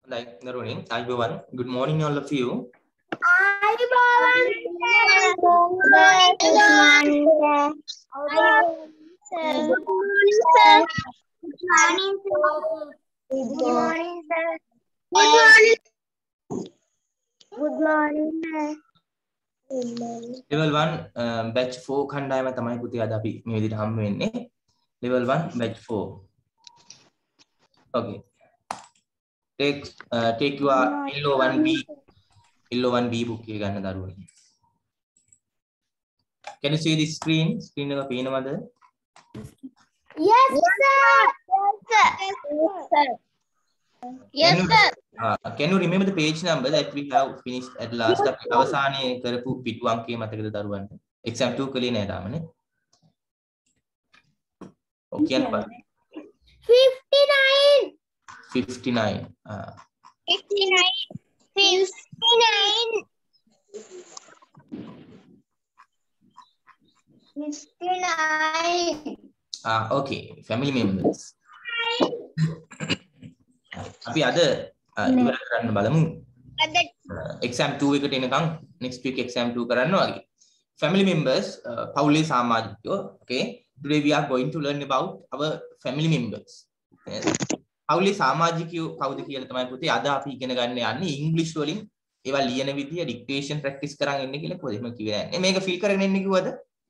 Like Naruni, Ayuban. Good morning, all of you. Level 1, batch 4 කණ්ඩායම තමයි පුතේ අද අපි මේ විදිහට හම්බ වෙන්නේ. Level 1, batch 4. Okay. Take your LO1B book එක ගන්න දරුවනේ. Can you see the screen? Screen එක පේනවද? Yes, sir. Yes, sir. Can you remember the page number that we have finished at last? අපි අවසානයේ කරපු පිටු අංකය මතකද දරුවන්ට? Exam 2 කලේ නෑ තාමනේ. ඔව් කියන්න බෑ. 59. 59. 59. Okay. Family members. අපි අද ඉවර කරන්න බලමු. exam 2 එකට එනකම් next week exam 2 කරන්න වගේ. Family members, පවුලේ සමාජිකයෝ. Okay. Today we are going to learn about our family members. පවුලේ සමාජිකයෝ කවුද කියලා තමයි පුතේ අද අපි ඉගෙන ගන්න යන්නේ. ඉංග්‍රීසි වලින් ඒවා ලියන විදිය dictation practice කරන් ඉන්න කියලා කොහෙද මම කිව්වේ නැහැ. මේක fill කරගෙන ඉන්න කිව්වද?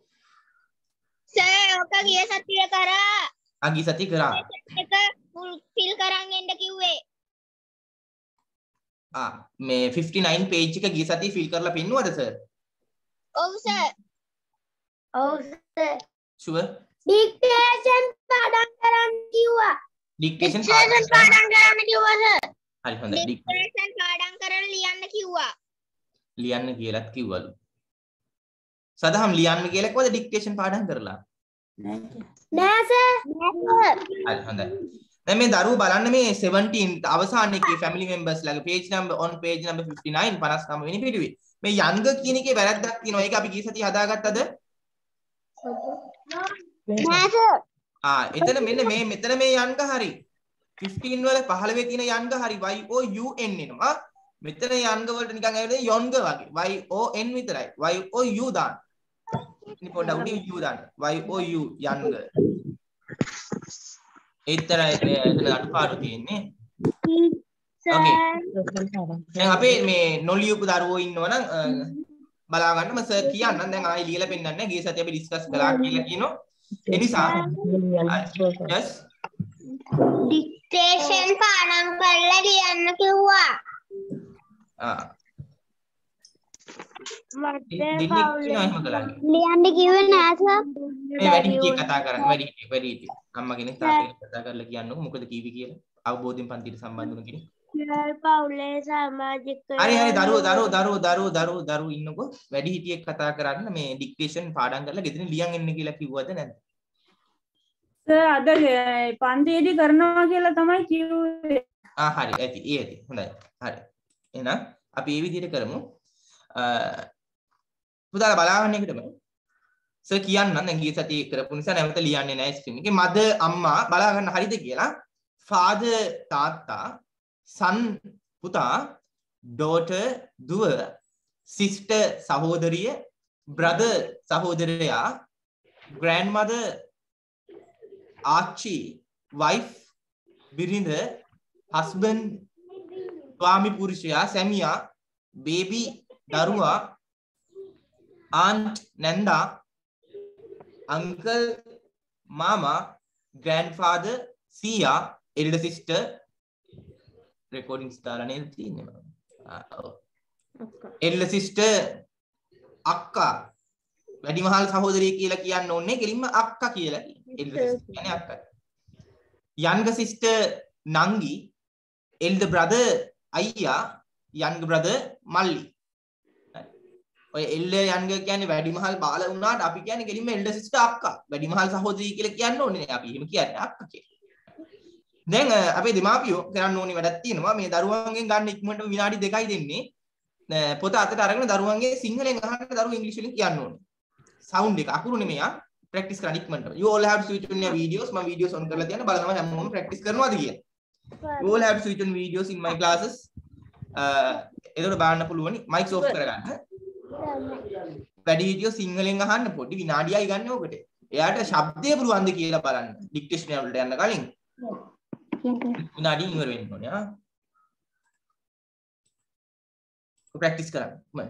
Sir, ඔක ගිය සතිය කරා. ගිය සතිය කරා. ඒක fill කරන් එන්න කිව්වේ. මේ 59 page එක ගිය සතිය fill කරලා පෙන්නුවද sir? ඔව් sir. ඔව් sir. Sure. Dictation පාඩම් කරන්න කිව්වා. Dictation පාඩම් කරන්න කිව්වා sir. හරි හොඳයි. Dictation පාඩම් කරලා ලියන්න කිව්වා. ලියන්න කියලාත් කිව්වලු. සදහම් ලියන්න කියලා කොහොමද dictation පාඩම් කරලා? නෑ sir. හරි හොඳයි. දැන් මේ දරුවෝ බලන්න මේ 17 අවසාන එකේ family members ළඟ page number 59 59 වෙනි පිටුවේ. මේ යංග කියන එකේ වැරද්දක් තියෙනවා. ඒක අපි ගිය සතිය හදාගත්තද? නෑ sir. එතන මෙන්න මෙතන මේ යංග හරි. 15 වල 15 තියෙන යංග හරි y o u n එනවා. මෙතන යංග වලට නිකන් ඇවිල්ලා යොංග වගේ y o n විතරයි. y o u දාන්න. ඉතින් පොඩ්ඩක් උඩින් u දාන්න. y o u යංග. ඒතරයි එතන අටපාඩු තියෙන්නේ. Okay. දැන් අපේ මේ නොලියපු දරුවෝ ඉන්නවනම් බලා ගන්න මම සර් කියන්නම් දැන් ආයෙ ලියලා පෙන්නන්නේ නැහැ. ගිය සතිය අපි ඩිස්කස් කළා කියලා කියනවා. ඒ නිසා yes Dictation පාඩම් කරලා ලියන්න කිව්වා. ලියන්න කිව්වේ නෑ සර්. මේ වැඩි හිටිය කතා කරන්න වැඩි හිටිය. අම්මා කෙනෙක් තාත්තගෙන් කතා කරලා කියන්නකො මොකද කීවි කියලා. අවබෝධයෙන් පන්තියට සම්බන්ධ වුණ කෙනෙක්. පවුලේ සමාජිකයෝ. හරි දරුවෝ ඉන්නකො වැඩි හිටියෙක් කතා කරන්න මේ ඩික්ටේෂන් පාඩම් කරලා ගෙදරින් ලියන් එන්න කියලා කිව්වද නැද්ද? සර් අද පන්තියේදී කරනවා කියලා තමයි කිව්වේ. හරි ඇති. හොඳයි. හරි. එහෙනම් අපි මේ විදිහට කරමු. පුතාලා බලාගන්න එකටම සර් කියන්නම් දැන් ගිය සතියේ කරපු නිසා නැවත ලියන්නේ නැහැ ස්ක්‍රීන් එකේ. මදර් අම්මා බලාගන්න හරිද කියලා. ෆාදර් තාත්තා, සන් පුතා, ඩෝටර් දුව, සිස්ටර් සහෝදරිය, බ්‍රදර් සහෝදරයා, ග්‍රෑන්ඩ්මදර් ආච්චි, වයිෆ් බිරිඳ, හස්බන්ඩ් ස්වාමි පුරුෂයා, සැමියා, බේබි දරුවා, ආන්ට් නැන්දා, අංකල් මාමා, ග්‍රෑන්ඩ්ෆාදර් සීයා, එල්ඩර් සිස්ටර් recordings දාලා නේද තියෙන්නේ මම. එල්ඩර් සිස්ටර් අක්කා වැඩිමහල් සහෝදරිය කියලා කියන්න ඕනේ කෙලින්ම අක්කා කියලා කියනවා. එල්ඩර් සිස්ටර් කියන්නේ අක්කා. younger sister නංගි, elder brother අයියා, younger brother මල්ලි. ඔය elder younger කියන්නේ වැඩිමහල් බාල වුණාට අපි කියන්නේ කෙලින්ම elder sister අක්කා. වැඩිමහල් සහෝදරිය කියලා කියන්න ඕනේ නේ අපි. එහෙම කියන්නේ අක්කා කියලා. දැන් අපේ දෙමාපියෝ කරන්න ඕනි වැඩක් තියෙනවා. මේ දරුවන්ගෙන් ගන්න ඉක්මනට විනාඩි 2යි දෙන්නේ. පොත අතට අරගෙන දරුවන්ගේ සිංහලෙන් අහන්න දරුවෝ ඉංග්‍රීසි වලින් කියන්න ඕනේ. සවුන්ඩ් එක අකුරු නෙමෙයි ප්‍රැක්ටිස් කරන්න ඉක්මනට. You all have to switch on your videos. මම videos on කරලා තියන්න බලනවා හැමෝම ප්‍රැක්ටිස් කරනවාද කියලා. You all have to switch on videos in my classes. එතකොට බලන්න පුළුවනි mics off කරගන්න. වැඩි හිටියෝ සිංහලෙන් අහන්න පොඩි විනාඩියයි ගන්න ඕකට. එයාට ශබ්දය පුළුවන්ද කියලා බලන්න. ඩික්ටේෂන් වලට යන්න කලින්. විනාඩිය ඉවර වෙන්න ඕනේ. ප්‍රැක්ටිස් කරන්න.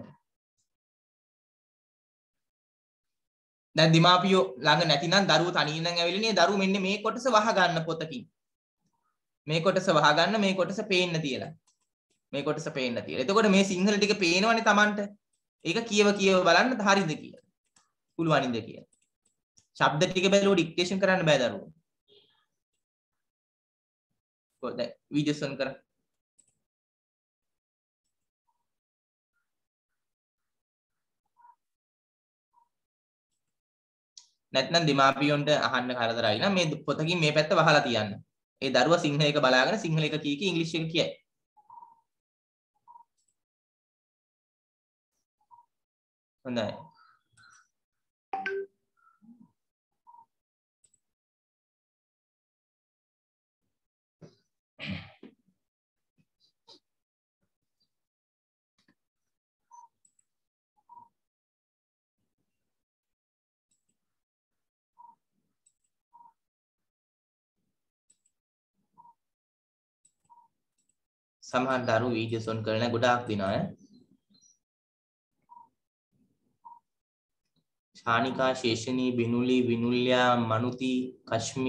දැන් දීමාපියෝ ළඟ නැතිනම් දරුවෝ තනියෙන් නම් ඇවිල්ලානේ දරුවෝ මෙන්න මේ කොටස වහ ගන්න පොතකින්. මේ කොටස වහ ගන්න මේ කොටස පේන්න තියලා. මේ කොටස පේන්න තියලා. එතකොට මේ සිංහල ටික පේනවනේ Tamanට. ඒක කියව බලන්න හරියද කියලා. පුළුවනින්ද කියලා. ශබ්ද ටික බැලුව ඩික්ටේෂන් කරන්න බෑ දරුවෝ. කොහොමද? වීඩියෝස් ඔන් කරා. නැත්නම් දීමාපියොන්ට අහන්න කරදරයි නම් මේ පොතකින් මේ පැත්ත වහලා තියන්න. ඒ දරුවා සිංහල එක බලාගෙන සිංහල එක කී කී ඉංග්‍රීසි එක කියයි. හොඳයි. සමහර දරුවෝ වීඩියෝස් ඔන් කරලා ගොඩාක් දිනවා ඈ. ශානිකා ශේෂණී බිනුලි විනුල්‍යා මනුති කශ්මි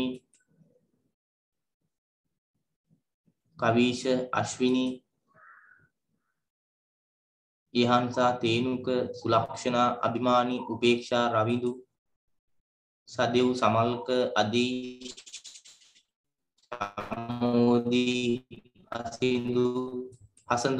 කවීෂ අශ්විනී ඉහන්සා තේනුක සුලක්ෂණා අභිමානී උපේක්ෂා රවිදු සදෙව් සමල්ක අදී මොදී අසින්දු හසඳු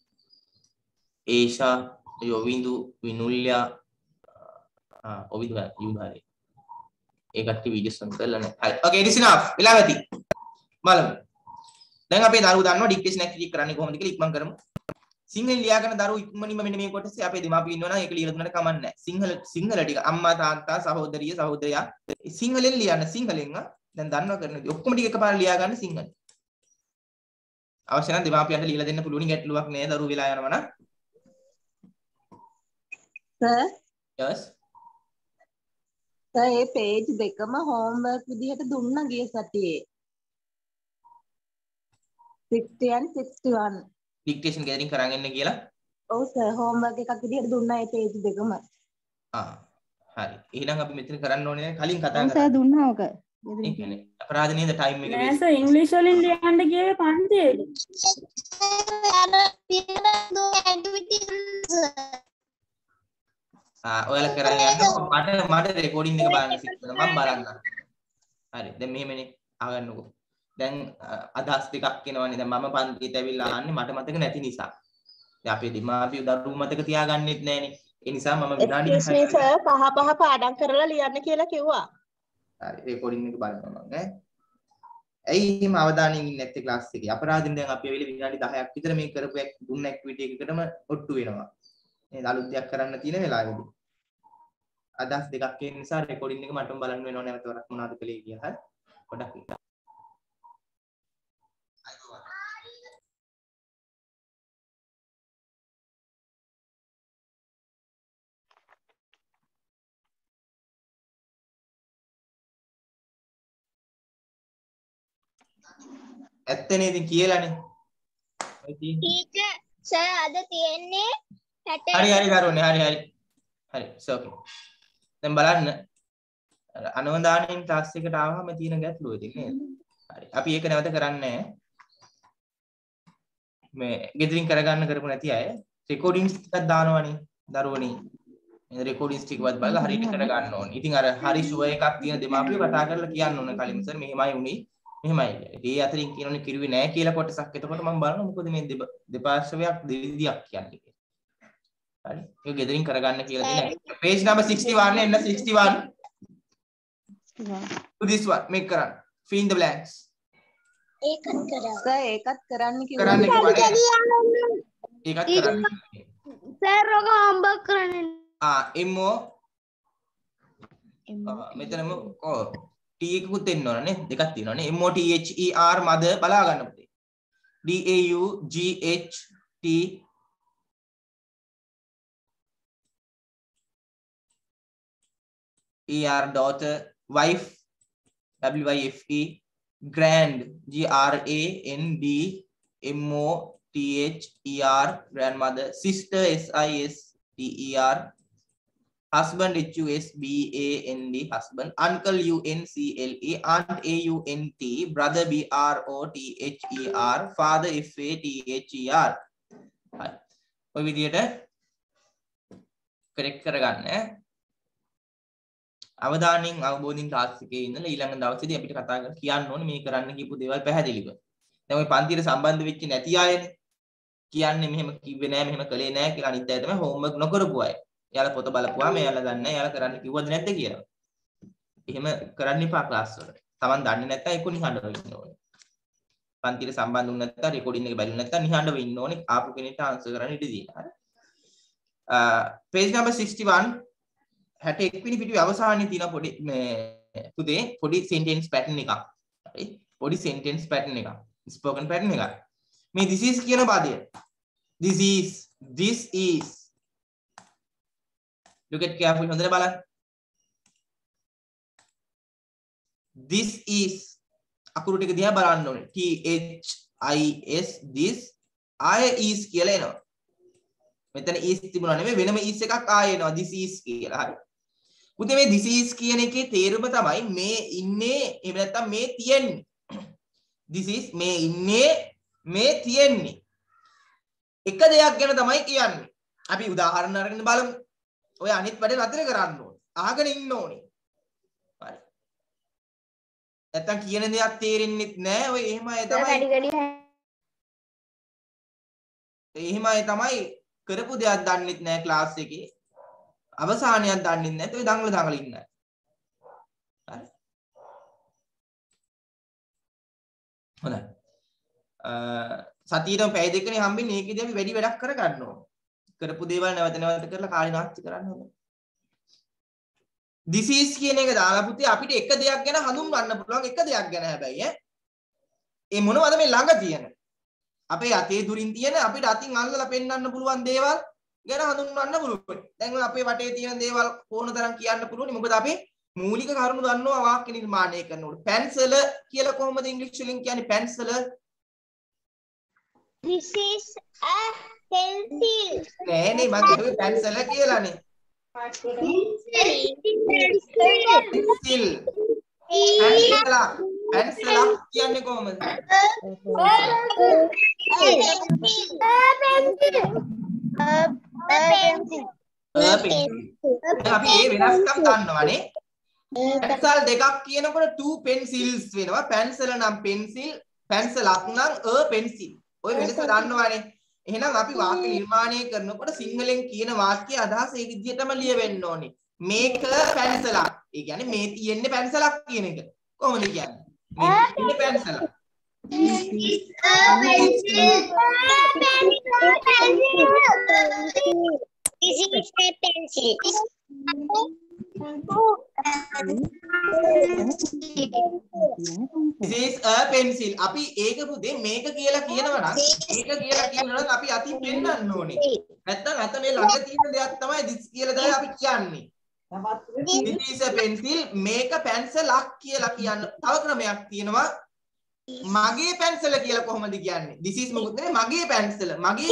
ඒෂා යොවින්දු විනුල්‍යා ඔවිදු යුදාරේ ඒ කට්ටිය වීඩියෝස් ඔන් කරලා නැහැ. හරි. ඕකේ it is enough. වෙලාවති. බලමු. දැන් අපේ දරුවෝ දන්නවා ඩික්ටේෂන් ඇක්ටිවිටි කරන්නේ කොහොමද කියලා ඉක්මන් කරමු. සිංහලෙන් ලියාගෙන දරුවෝ ඉක්මනින්ම මෙන්න මේ කොටසේ අපේ දෙමාපියෝ ඉන්නවා නම් ඒක ලියලා දුන්නට කමක් නැහැ. සිංහල ටික අම්මා තාත්තා සහෝදරිය සහෝදරයා සිංහලෙන් ලියන්න සිංහලෙන් දැන් දන්නවා කරන්නේ ඔක්කොම ටික එකපාර ලියා ගන්න සිංහලෙන්. අවශ්‍ය නම් දෙමාපියන්ට ලියලා දෙන්න පුළුවන් ගැටලුවක් නෑ දරුවෝ වෙලා යනවා නම්. සර් yes සර් මේ පේජ් දෙකම හෝම්වර්ක් විදිහට දුන්නා ගිය සතියේ 60 and 61 ඩික්ටේෂන් ගෑදරින් කරන් එන්න කියලා. ඔව් සර් හෝම්වර්ක් එකක් විදිහට දුන්නා මේ පේජ් දෙකම. හරි. එහෙනම් අපි මෙතන කරන්න ඕනේ කලින් කතා කරා. සර් දුන්නා ඔක. ඒ කියන්නේ අපරාධ නේද ටයිම් එක නෑ සර් ඉංග්‍රීසි වලින් ලියන්න ගියේ පන්තියේ. ඔයාලා කරන් යන්න මට රෙකෝඩින් එක බලන්න සිද්ධ මම බලන්න. හරි. දැන් මෙහෙමනේ අහගන්නකෝ. දැන් අදහස් දෙකක් එනවනේ. දැන් මම පන්තියට ඇවිල්ලා අහන්නේ මට මතක නැති නිසා. දැන් අපේ දීමාපියෝ දරුවෝ මතක තියාගන්නෙත් නෑනේ. ඒ නිසා මම විනාඩි 6 සර් පහ පාඩම් කරලා ලියන්න කියලා කිව්වා. හරි රෙකෝඩින් එක බලනවා මම ඈ. ඇයි එහෙම අවධානයෙන් ඉන්නේ නැත්තේ ක්ලාස් එකේ? අපරාධින් දැන් අපි ඇවිල්ලා විනාඩි 10ක් විතර මේ කරපු දුන්න ඇක්ටිවිටි එකකටම ඔට්ටු වෙනවා. නේද? අලුත් දෙයක් කරන්න තියෙන වෙලාවෙදී. අදහස් දෙකක් එන නිසා රෙකෝඩින් එක මටම බලන්න වෙනව නැවත වරක් මොනවද කළේ කියලා. හරි. පොඩක් ඉන්න. ඇත්තනේ ඉතින් කියලානේ. ටීචර් සර් අද තියෙන්නේ 60. හරි දරුවනේ හරි. හරි ඕකේ. දැන් බලන්න අනවදානෙන් ක්ලාස් එකට ආවම තියෙන ගැටලුව ඉතින් නේද? හරි. අපි ඒක නැවත කරන්නේ මේ ගෙදරින් කරගන්න කරපු නැති අය රෙකෝඩින්ග්ස් ටිකක් දානවනේ දරුවනේ. මේ රෙකෝඩින්ග්ස් ටිකවත් බලලා හරියට කරගන්න ඕනේ. ඉතින් අර හරි ෂුවර් එකක් තියෙන දෙමාපියෝ කතා කරලා කියන්න ඕනේ කලින් සර් මෙහෙමයි උනේ. මෙහෙමයි. ඒ අතරින් කියනෝනේ කිරුවේ නැහැ කියලා කොටසක්. එතකොට මම බලනවා මොකද මේ දෙපාර්ශ්වයක් දෙවිදියක් කියන්නේ. හරි. ඒක ගෙදරින් කරගන්න කියලා තියෙනවා. page number 61 එන්න 61. to this one make කරන්න. fill in the blanks. ඒකත් කරා. සර් ඒකත් කරන්න කිව්වා. කරන්න කිව්වනේ. ඒකත් කරන්න. සර් ඔක හොම්වර්ක් කරන්න. එම්මෝ මෙතනම T එකකුත් එන්න ඕනනේ දෙකක් තියෙනවානේ MOTHER මද බලා ගන්න D-A-U-G-H-T-E-R, daughter. Wife, W-I-F-E. Grand, G-R-A-N-D-M-O-T-H-E-R, grandmother. Sister, S-I-S-T-E-R. Husband, H-U-S-B-A-N-D, husband. Uncle, U-N-C-L-E. Aunt, A-U-N-T. Brother, B-R-O-T-H-E-R. Father, F-A-T-H-E-R. හරි. ඔය විදිහට correct කරගන්න. අවධානයෙන් අවබෝධයෙන් ක්ලාස් එකේ ඉඳලා ඊළඟ දවසේදී අපිට කතා කරලා කියන්න ඕනේ මේ කරන්න කියපු දේවල් පැහැදිලිව. දැන් ඔය පන්තියට සම්බන්ධ වෙච්ච නැති අයනේ කියන්නේ මෙහෙම කිව්වේ නෑ මෙහෙම කළේ නෑ කියලා අනිත් අය තමයි homework නොකරපු අය. එයාලා පොත බලපුවාම එයාලා දන්නේ එයාලා කරන්න කිව්වද නැද්ද කියලා. එහෙම කරන්න එපා ක්ලාස් වල. Taman දන්නේ නැත්නම් ඒක නිහඬව ඉන්න ඕනේ. පන්තියට සම්බන්ධ වුණ නැත්නම් රෙකෝඩින් එක බැලුවේ නැත්නම් නිහඬව ඉන්න ඕනේ. ආපු කෙනෙක්ට ආන්සර් කරන්න ඉඩ දෙන්න. හරි. page number 61 61 වෙනි පිටුවේ අවසානයේ තියෙන පොඩි මේ පුතේ පොඩි sentence pattern එකක්. හරි. පොඩි sentence pattern එකක්. spoken pattern එකක්. මේ this is කියන පදය. This is look at carefully හොඳට බලන්න. This is අකුරු ටික දිහා බලන්න ඕනේ. T H I S this I is කියලා එනවා. මෙතන is තිබුණා නෙමෙයි වෙනම is එකක් ආයෙ එනවා. This is කියලා. හරි. පුතේ මේ this is කියන එකේ තේරුම තමයි මේ ඉන්නේ එහෙම නැත්නම් මේ තියෙන්නේ. This is මේ ඉන්නේ මේ තියෙන්නේ. එක දෙයක් ගැන තමයි කියන්නේ. අපි උදාහරණ අරගෙන බලමු. ඔය අනිත් වැඩේ නතර කරන්න ඕනේ. අහගෙන ඉන්න ඕනේ. හරි. නැත්තම් කියන දේක් තේරෙන්නේ නැහැ. ඔය එහෙම අය තමයි කරපු දෙයක් දන්නෙත් නැහැ ක්ලාස් එකේ. අවසානයක් දන්නෙත් නැත්නම් ඔය දඟල ඉන්නයි. හරි. හොඳයි. සතියේම පැය දෙකනේ හම්බෙන්නේ. ඒකෙදී අපි වැඩි වැඩක් කරගන්න ඕනේ. කරපු දේවල් නැවත කරලා කාලේ නාස්ති කරන්න ඕනේ. This is කියන එක දාලා පුතේ අපිට එක දෙයක් ගැන හඳුන්වන්න පුළුවන් එක දෙයක් ගැන හැබැයි ඒ මොනවද මේ ළඟ තියෙන අපේ අතේ දුරින් තියෙන අපිට අතින් අල්ලලා පෙන්වන්න පුළුවන් දේවල් ගැන හඳුන්වන්න පුළුවන්. දැන් අපේ වටේ තියෙන දේවල් ඕන තරම් කියන්න පුළුවන්. මොකද අපි මූලික කරුණු දන්නවා වාක්‍ය නිර්මාණය කරනකොට. පැන්සල කියලා කොහොමද ඉංග්‍රීසි වලින් කියන්නේ පැන්සල? This is a pencil. නෑනේ මම කිව්වේ පැන්සල කියලානේ. Pencil. Pencil කියන්නේ කොහොමද? අපි ඒ වෙනස්කම් දන්නවනේ. pencil දෙකක් කියනකොට two pencils වෙනවා. pencil නම් pencil, pencilක් නම් a pencil. ඔය වෙනස දන්නවනේ. එහෙනම් අපි වාක්‍ය නිර්මාණය කරනකොට සිංහලෙන් කියන වාක්‍ය අදහස ඒ විදිහටම ලියවෙන්න ඕනේ. මේක පැන්සලක්. ඒ කියන්නේ මේ තියෙන්නේ පැන්සලක් කියන එක. කොහොමද කියන්නේ? මේ තියෙන්නේ පැන්සලක්. This is a pencil. This is a pencil. අපි ඒක පුතේ මේක කියලා කියනවා නම් මේක කියලා කියනවා නම් අපි අතින් පෙන්නන්න ඕනේ. නැත්තම් අත මේ ළඟ තියෙන දෙයක් තමයි this කියලා තමයි අපි කියන්නේ. This is a pencil. මේක පැන්සලක් කියලා කියන්න තව ක්‍රමයක් තියෙනවා. මගේ පැන්සල කියලා කොහොමද කියන්නේ? This is මොකද නේ මගේ පැන්සල. මගේ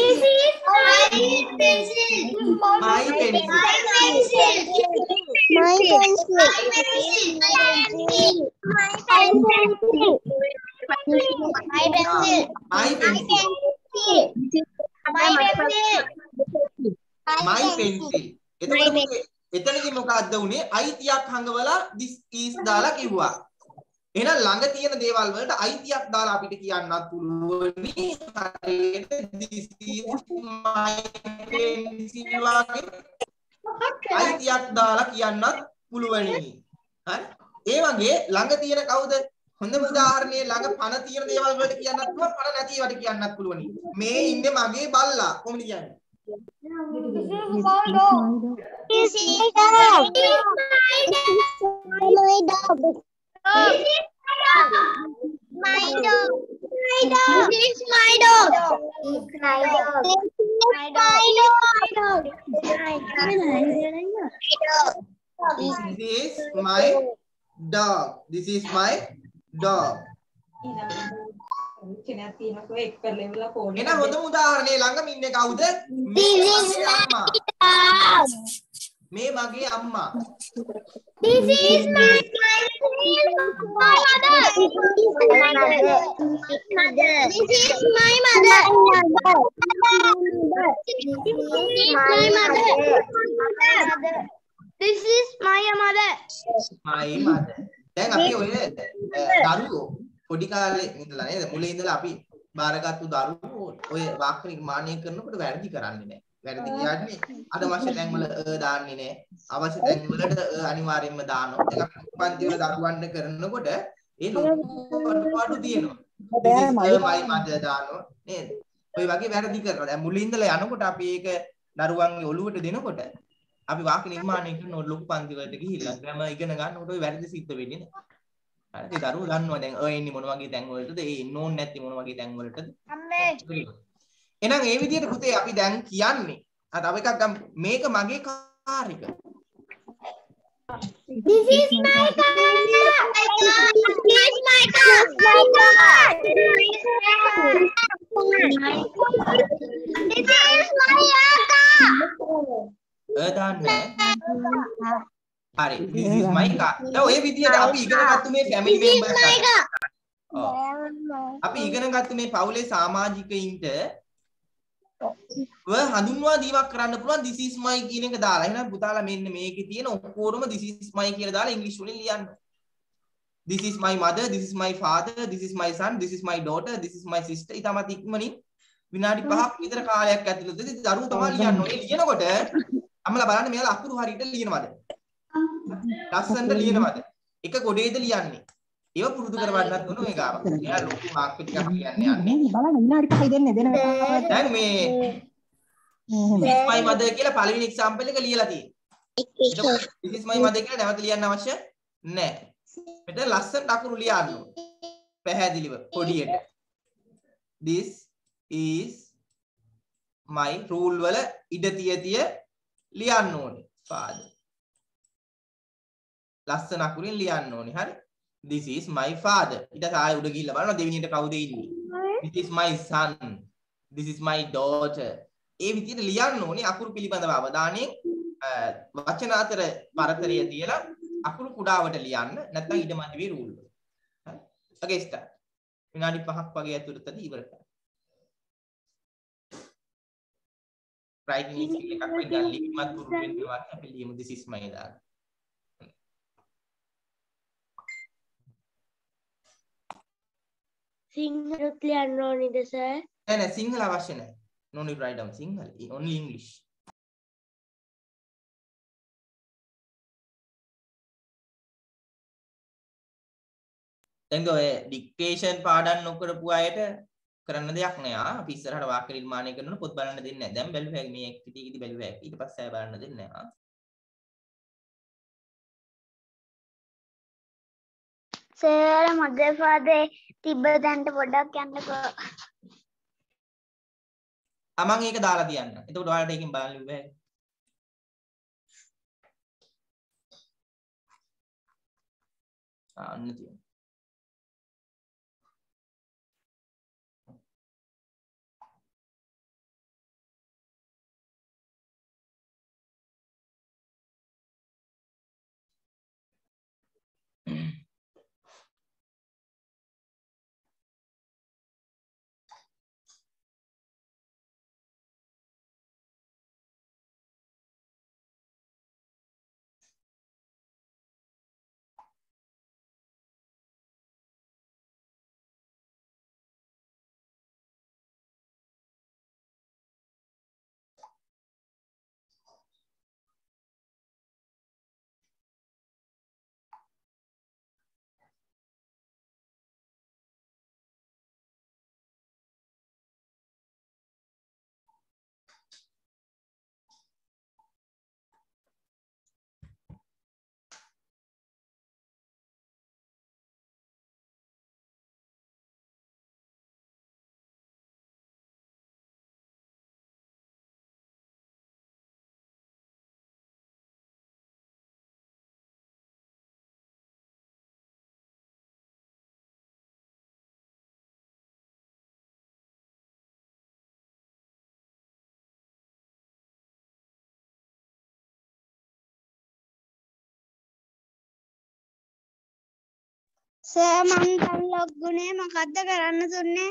my pencil. එතනදී මොකක්ද උනේ? අයිතියක් හංගවලා this is දාලා කිව්වා. එහෙනම් ළඟ තියෙන දේවල් වලට අයිතියක් දාලා අපිට කියන්නත් පුළුවනි. හරියට this is my pencil වගේ අයිතියක් දාලා කියන්නත් පුළුවනි. හරි? ඒ වගේ ළඟ තියෙන කවුද? හොඳම උදාහරණය ළඟ පණ තියෙන දේවල් වලට කියන්නත් පුළුවන්, පණ නැති ඒවාට කියන්නත් පුළුවනි. මේ ඉන්නේ මගේ බල්ලා. කොහොමද කියන්නේ? This is my dog. My dog. is my dog. This is my dog. This is my dog. This is my dog. එහෙනම් හොඳම උදාහරණේ ළඟම ඉන්නේ කවුද? මේ මගේ අම්මා. This is my mother. This is my mother. This is my mother. My mother. දැන් අපි ඔය දරුවෝ පොඩි කාලේ ඉඳලා නේද මුලින් ඉඳලා අපි බාරගත්තු දරුවෝ ඔය වාක්‍ය නිර්මාණය කරනකොට වැරදි කරන්නේ නැහැ. වැරදි කියන්නේ අනවශ්‍ය තැන් වල දාන්නේ නැහැ. අවශ්‍ය තැන් වලට අනිවාර්යයෙන්ම දානවා. දැන් අපි පන්ති වල දරුවන්ට කරනකොට ඒ ලොකු අඩුපාඩු තියෙනවා. This is my mother දානවා නේද? ඔය වගේ වැරදි කරනවා. දැන් මුලින් ඉඳලා යනකොට අපි ඒක දරුවන්ගේ ඔළුවට දෙනකොට අපි වාක්‍ය නිර්මාණය කරන ලොකු පන්ති වලට ගිහිල්ලා ග්‍රැමර් ඉගෙන ගන්නකොට ඔය වැරදි සිද්ධ වෙන්නේ නැහැ. හරි ඒ දරුවෝ දන්නවා දැන් ඔය ඉන්නේ මොන වගේ තැන් වලටද ඒ ඉන්න ඕනේ නැති මොන වගේ තැන් වලටද එහෙනම් ඒ විදිහට පුතේ අපි දැන් කියන්නේ තව එකක් ගමු මේක මගේ කාර් එක This is my car. This is my car. This is my car. දාන්නේ හරි this is my car දැන් ඔය විදිහට අපි ඉගෙන ගත්ත මේ family members අපි ඉගෙන ගත්ත මේ පවුලේ සමාජිකයින්ට ඔය හඳුන්වා දීමක් කරන්න පුළුවන් this is my කියන එක දාලා එහෙනම් පුතාලා මෙන්න මේකේ තියෙන ඔක්කොරම this is my කියලා දාලා ඉංග්‍රීසි වලින් ලියන්න this is my mother this is my father this is my son this is my daughter this is my sister ඊටමත් ඉක්මනින් විනාඩි 5ක් විතර කාලයක් ඇතුළතදී දරුවෝ තමයි ලියන්න ඕනේ ලියනකොට අම්මලා බලන්න මෙයාලා අකුරු හරියට ලියනවද ලස්සනට ලියනවද එක ගොඩේද ලියන්නේ ඒව පුරුදු කරවන්නත් ඕන ඔය ගාව එයා ලොකු මාක් ටිකක් ලියන්න යන්නේ බලන්න විනාඩි 5යි දෙන්නේ දෙන දැන් මේ this is my mother කියලා පළවෙනි එක්සැම්පල් එක ලියලා තියෙනවා this is my mother කියලා නැවත ලියන්න අවශ්‍ය නැහැ මෙතන ලස්සනට අකුරු ලියන්න ඕන පැහැදිලිව පොඩියට this is my rule වල ඉඩ තිය ලියන්න ඕනේ father ලස්සන අකුරින් ලියන්න ඕනේ හරි this is my father ඊට ආයෙ උඩ ගිහිල්ලා බලන්න දෙවෙනියට කවුද ඉන්නේ this is my son this is my daughter ඒ විදිහට ලියන්න ඕනේ අකුරු පිළිබඳව අවධානයෙන් වචන අතර පරතරය තියලා අකුරු කුඩාවට ලියන්න නැත්නම් ඉඩමදි වේ රූල් වල හරි okay start විනාඩි 5ක් වගේ ඇතුළතදී ඉවර කරන්න writing skill එකක් වෙයි දැන් ලිපිමත් පුරුදු වෙනවා අපි ලියමු this is my දාන්න සිංහලත් ලියන්න ඕනේද සර්? නෑ සිංහල අවශ්‍ය නැහැ. No need write down Sinhala. Only English. දැන් ඔය dictation පාඩම් නොකරපු අයට කරන්න දෙයක් නෑ. අපි ඉස්සරහට වාක්‍ය නිර්මාණය කරනකොට පොත් බලන්න දෙන්නේ නැහැ. දැන් බැලුවා මේ ඇක්ටිවිටි බැලුවා. ඊට පස්සේ ආය බලන්න දෙන්නේ නැහැ. සර් මදර් ෆාදර් තිබ්බ තැනට පොඩ්ඩක් යන්නකෝ. මම ඒක දාලා තියන්න. එතකොට ඔයාලට ඒකෙන් බලන්න ඉවරයි. අන්න තියෙනවා. සර් මම දැන් ලොග් වුණේ මොකද්ද කරන්න දුන්නේ?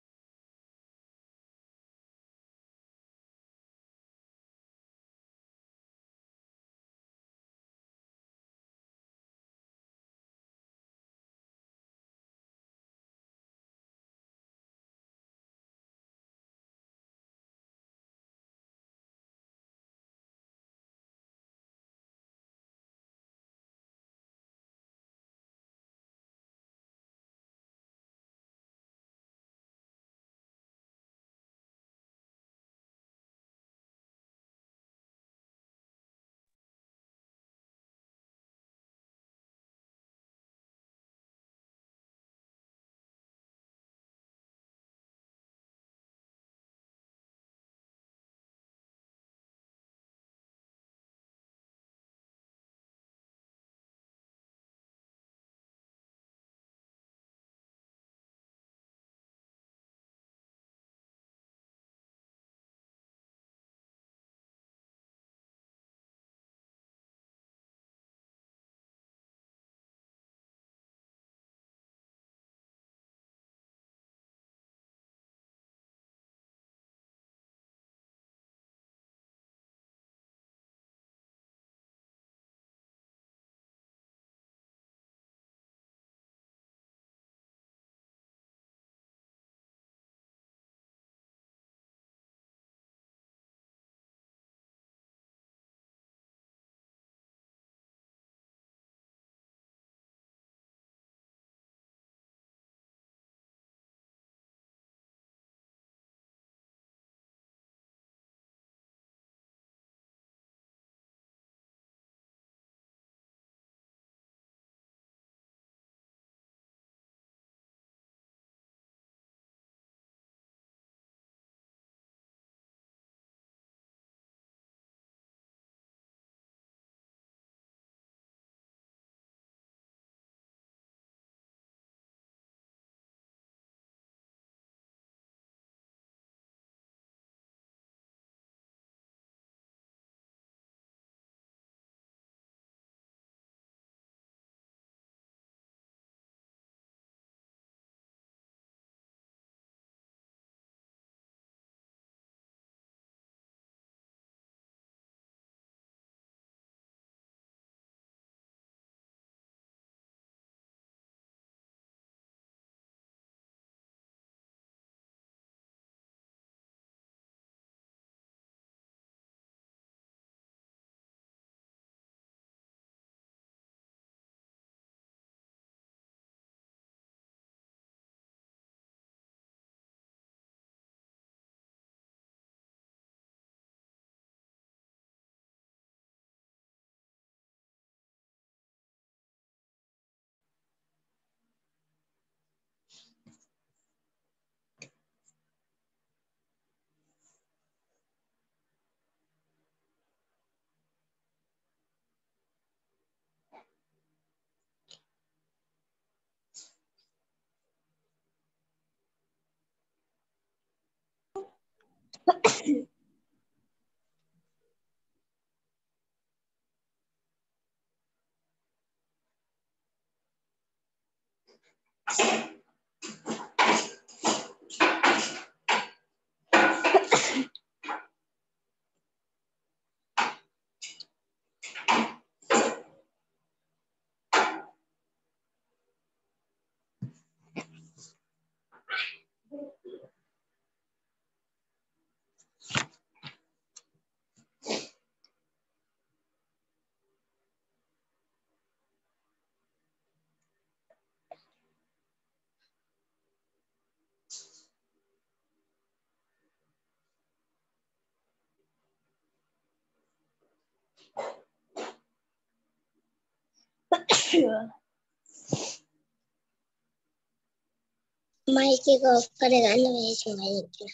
माइक को ऑफ करेगा ना मैं सुनाई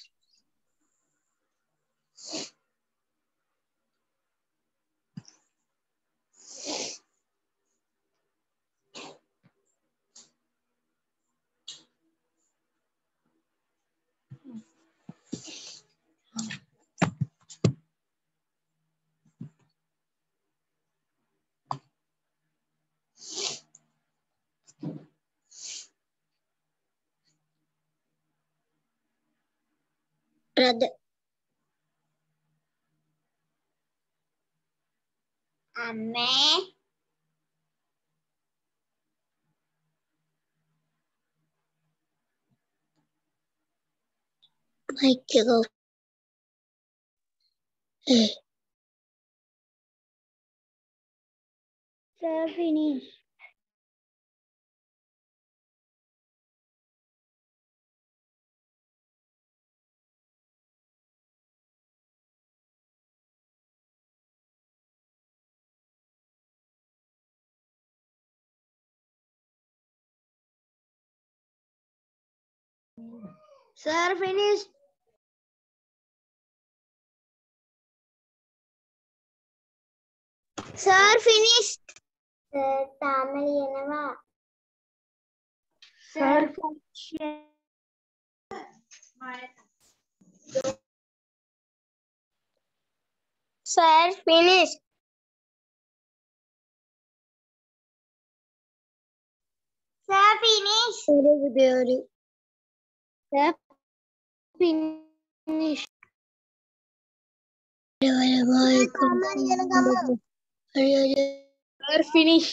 රද අම්මේ මයික් එක off. Sir, finish. Sir, finish. Sir, finish. Sir, තාම ලියනවා. Sir, finish. Sir, finish. Sir, finish. Sir, finish. Sir, finish.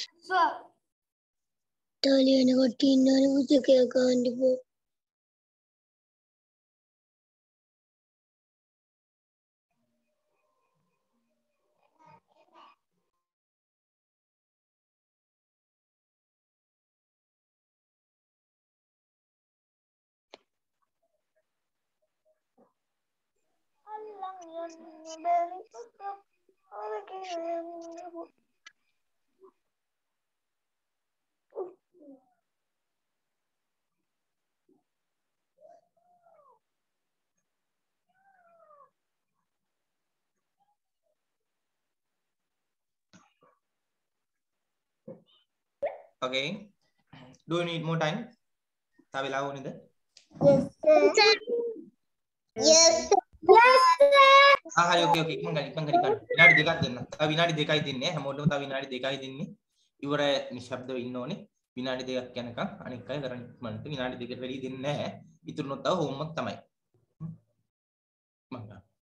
Okay. Do you need more time? තව වෙලාව ඕනේද? Yes, sir. Yes, sir. Yes, sir. හරි ඕකේ ඕකේ ඉක්මන් ගන්න. විනාඩි දෙකක් දෙන්න. තව විනාඩි දෙකයි දෙන්නේ. හැමෝටම තව විනාඩි දෙකයි දෙන්නේ. ඉවර නිශ්ශබ්දව ඉන්න ඕනේ. විනාඩි දෙකක් යනකම් අනික් අය කරන් ඉක්මනට විනාඩි දෙකකට වැඩි දෙන්නේ නැහැ. ඉතුරුනොත් තව හෝම්වර්ක් තමයි. මම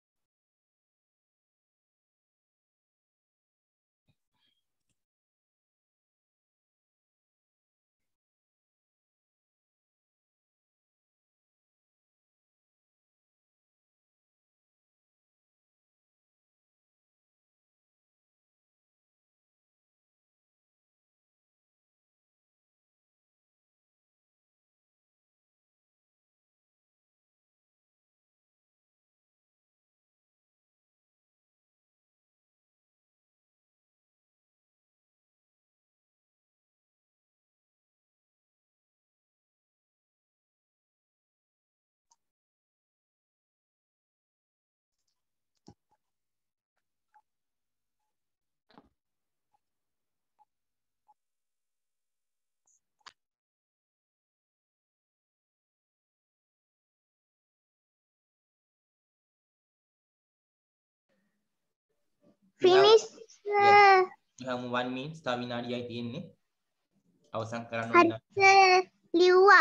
Finish, sir. You have 1 minute තව විනාඩියයි තියෙන්නේ. අවසන් කරන්න හරි, ඕනේ. sir. ලිව්වා.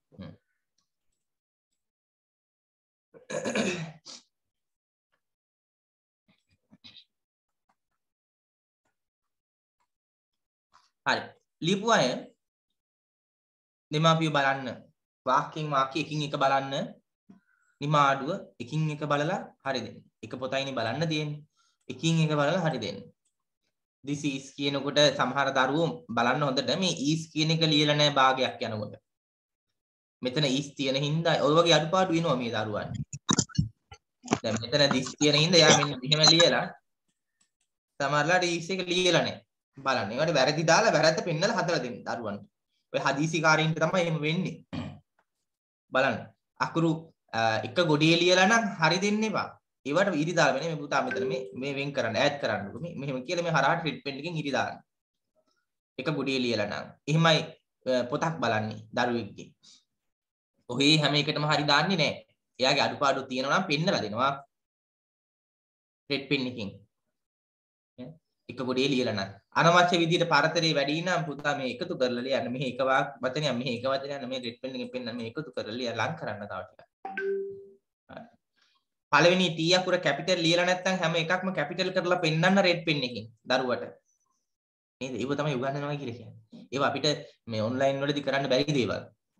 හරි. ලියපු අය දෙමාපියෝ බලන්න. වාක්‍යයෙන් වාක්‍ය එකින් එක බලන්න. නිමාඩුව එකින් එක බලලා හරි දෙන්න. එක පොතයිනේ බලන්න තියෙන්නේ. එකින් එක බලලා හරි දෙන්න. this is කියනකොට සමහර දරුවෝ බලන්න හොඳට මේ is කියන එක ලියලා නැහැ භාගයක් යනකොට. මෙතන is තියෙන හින්දා ඔය වගේ අඩුපාඩු වෙනවා මේ දරුවන්. දැන් මෙතන this තියෙන හින්දා එයා මෙන්න මෙහෙම ලියලා සමහරලාට is එක ලියලා නැහැ. බලන්න. ඒකට වැරදි දාලා වැරද්ද පෙන්නලා හදලා දෙන්න දරුවන්ට. ඔය හදිසිකාරීන්ට තමයි එහෙම වෙන්නේ. බලන්න. අකුරු එක ගොඩේ ලියලා නම් හරි දෙන්න එපා. ඒවට ඉරි දාලා වෙන්නේ මේ පුතා මෙතන මේ වෙන් කරන්න ඈඩ් කරන්න. මේ මෙහෙම කියලා මේ හරහාට රෙඩ් පෙන් එකකින් ඉරි දාන්න. එක ගොඩේ ලියලා නම්. එහෙමයි පොතක් බලන්නේ දරුවෙක්ගේ. ඔහේ හැම එකටම හරි දාන්නේ නැහැ. එයාගේ අඩුපාඩු තියෙනවා නම් පෙන්නලා දෙනවා. රෙඩ් පෙන් එකකින්. එක ගොඩේ ලියලා නම්. අනවශ්‍ය විදිහට පරතරේ වැඩි නම් පුතා මේ එකතු කරලා ලියන්න. මෙහි එක වචනයක් මෙහි එක වචනයක් මේ රෙඩ් පෙන් එකෙන් පෙන්නන්න මේ එකතු කරලා ලියලා ලං කරන්න තව ටිකක්. පළවෙනි T අකුර කැපිටල් ලියලා නැත්නම් හැම එකක්ම කැපිටල් කරලා පෙන්නන්න රෙඩ් පෙන් එකකින් දරුවට. නේද? ඒක තමයි උගන්වනවා කියලා කියන්නේ. ඒවා අපිට මේ ඔන්ලයින් වලදී කරන්න බැරි දේවල්.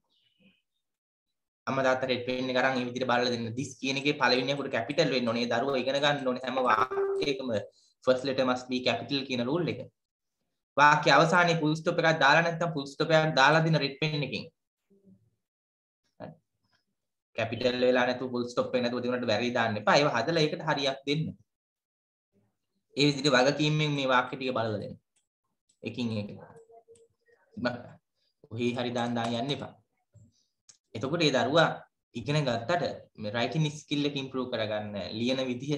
අම්මා තාත්තා රෙඩ් පෙන් එක අරන් මේ විදිහට බලලා දෙන්න. this කියන එකේ පළවෙනි අකුර කැපිටල් වෙන්න ඕනේ. දරුවා ඉගෙන ගන්න ඕනේ හැම වාක්‍යයකම first letter must be capital කියන රූල් එක. වාක්‍ය අවසානයේ full stop එකක් දාලා නැත්නම් full stop එකක් දාලා දින රෙඩ් පෙන් එකකින්. කැපිටල් වෙලා නැතුව full stop එක නැතුව තිබුණාට වැරදි දාන්න එපා. ඒව හදලා ඒකට හරියක් දෙන්න. ඒ විදිහට වගකීමෙන් මේ වාක්‍ය ටික බලලා දෙන්න. එකින් එක. ඔහි හරි දාන්න යන්න එපා. එතකොට ඒ දරුවා ඉගෙන ගත්තට මේ writing skill එක improve කරගන්න ලියන විදිහ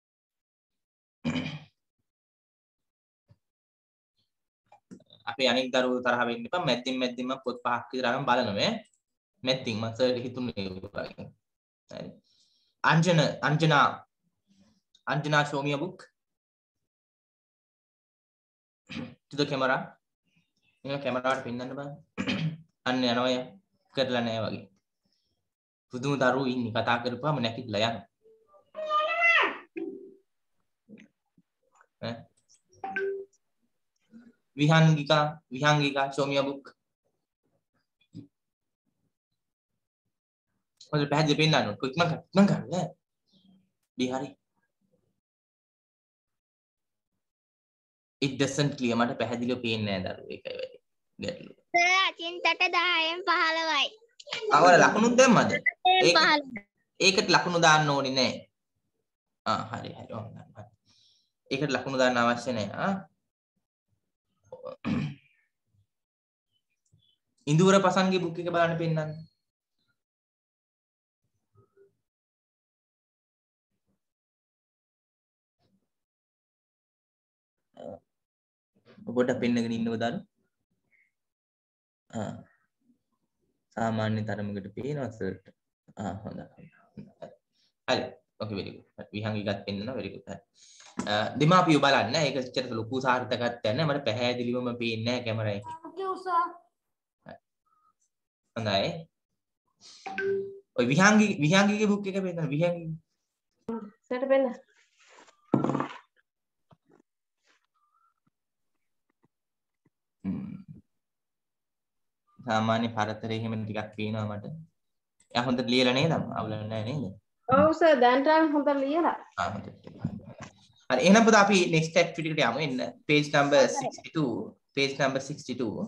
අපේ අනික් දරුවෝ තරහ වෙන්න එපා. මැද්දින් මම පොත් පහක් විතර අරන් බලනවා. මැද්දින් මම සර්ට හිතුනේ වගේ. හරි. Anjana show me a book to the camera. මේ කැමරාවට පෙන්වන්න බෑ. අන්න යනවා ය. කරලා නැහැ වගේ. පුදුම දරුවෝ ඉන්නේ කතා කරපුවාම නැකිట్లా යනවා. ඈ විහාංගිකා show me a book. මොකද පැහැදිලි පෙන්නන්න ඕන. කොයික් මං කරන්නේ. බිහාරි. It doesn't clear මට පැහැදිලිව පේන්නේ නැහැ දරුවෝ ඒකයි වැඩි. ගැටලුව. සර් අචින්තට 10න් 15යි. අවර ලකුණුත් දැම්මද? ඒකට ලකුණු දාන්න ඕනේ නැහැ. හරි. ඔව්. ඒකට ලකුණු දාන්න අවශ්‍ය නැහැ. ඉන්දුවර පසන්ගේ බුක් එක බලන්න පෙන්නන්න. ඔබට පෙන්නගෙන ඉන්නව දරු. සාමාන්‍ය තරමකට පේනවා සර්ට. හොඳයි. හරි. ඕකේ very good. විහංගිකත් පෙන්නනවා very good. දෙමාපියෝ බලන්න. ඒක ඇත්තට ලොකු සාර්ථකත්වයක් නැහැ. මට පැහැදිලිවම පේන්නේ නැහැ කැමරා එකේ. හොඳයි. ඔය විහංගිගේ බුක් එක පෙන්නන්න. විහංගි. සර්ට පෙන්න. සාමාන්‍ය පරතරේ එහෙම ටිකක් පේනවා මට. එයා හොඳට ලියලා නේද? අවුලක් නැහැ නේද? ඔව් සර් දැන්ට හොඳට ලියලා. හොඳට. හරි එහෙනම් පුතා අපි next activity එකට යමු. එන්න page number 62.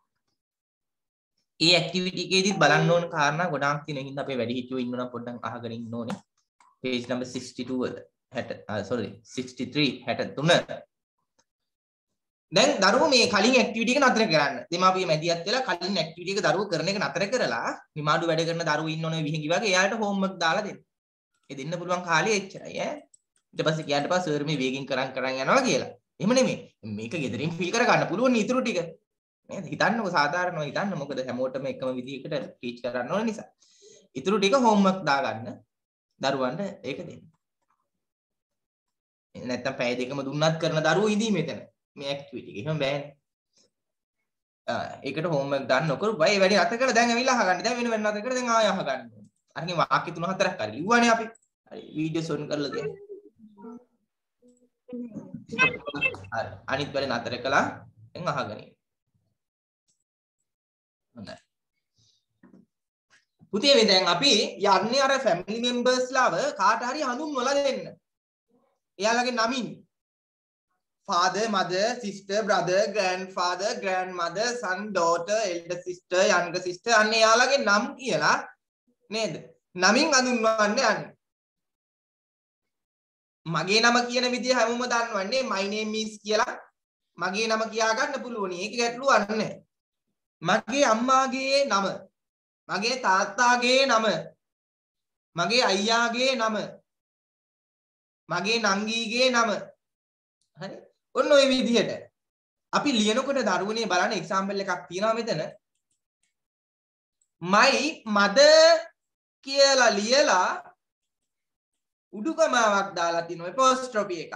ඒ activity එකේදීත් බලන්න ඕන කාරණා ගොඩාක් තියෙන හින්දා අපේ වැඩිහිටියෝ ඉන්නවා පොඩ්ඩක් අහගෙන ඉන්න ඕනේ. page number 62 වල 63 63. දැන් දරුවෝ මේ කලින් ඇක්ටිවිටි එක නතර කරන්න. දෙමාපිය මැදිහත් වෙලා කලින් ඇක්ටිවිටි එක දරුවෝ කරන එක නතර කරලා නිමාඩු වැඩ කරන දරුවෝ ඉන්නෝනේ විහිංගි වගේ එයාලට හෝම්වර්ක් දාලා දෙන්න. ඒ දෙන්න පුළුවන් කාලේ එච්චරයි ඈ. ඊට පස්සේ කියන්න පස්සේ සර් මේ වේගින් කරන් යනවා කියලා. එහෙම නෙමෙයි. මේක ගෙදරින් ෆීල් කර ගන්න පුළුවන් ඊටු ටික. නේද? හිතන්නකො සාධාරණව හිතන්න. මොකද හැමෝටම එකම විදිහකට ටීච් කරන්න ඕන නිසා. ඊටු ටික හෝම්වර්ක් දාගන්න දරුවන්ට ඒක දෙන්න. නැත්තම් පැය දෙකම දුන්නත් කරන දරුවෝ ඉඳී මෙතන. මේ ඇක්ටිවිටි එක එහෙම බෑනේ. ඒකට හෝම්වර්ක් දාන්න නොකරු බයි වැඩි අත කරලා දැන් ඇවිල්ලා අහගන්න. දැන් වෙන අත කරලා දැන් ආය අහගන්න. අරගෙන වාක්‍ය 3-4ක් හරි ලිව්වනේ අපි. හරි වීඩියෝ සොන් කරලා දෙන්න. හරි අනිත් වැඩ නතර කළා දැන් අහගෙන ඉන්න. හොඳයි. පුතේ මේ දැන් අපි යන්නේ අර ෆැමිලි මෙම්බර්ස්ලාව කාට හරි හඳුන්වලා දෙන්න. එයාලගේ නමින් father, mother, sister, brother, grandfather, grandmother, son, daughter, elder sister, younger sister අන්න එයාලගේ නම් කියලා නේද? නමින් හඳුන්වන්න යන්නේ. මගේ නම කියන විදිය හැමෝම දන්නවන්නේ my name is කියලා. මගේ නම කියා ගන්න පුළුවන්. ඒක ගැටලුවක් නැහැ. මගේ අම්මාගේ නම, මගේ තාත්තාගේ නම, මගේ අයියාගේ නම, මගේ නංගීගේ නම. හරි? ඔන්න ඔය විදිහට අපි ලියනකොට දරුවනේ බලන්න එක්සැම්පල් එකක් තියෙනවා මෙතන. my mother කියලා ලියලා උඩුකමාවක් දාලා තිනවා apostrophe එකක්.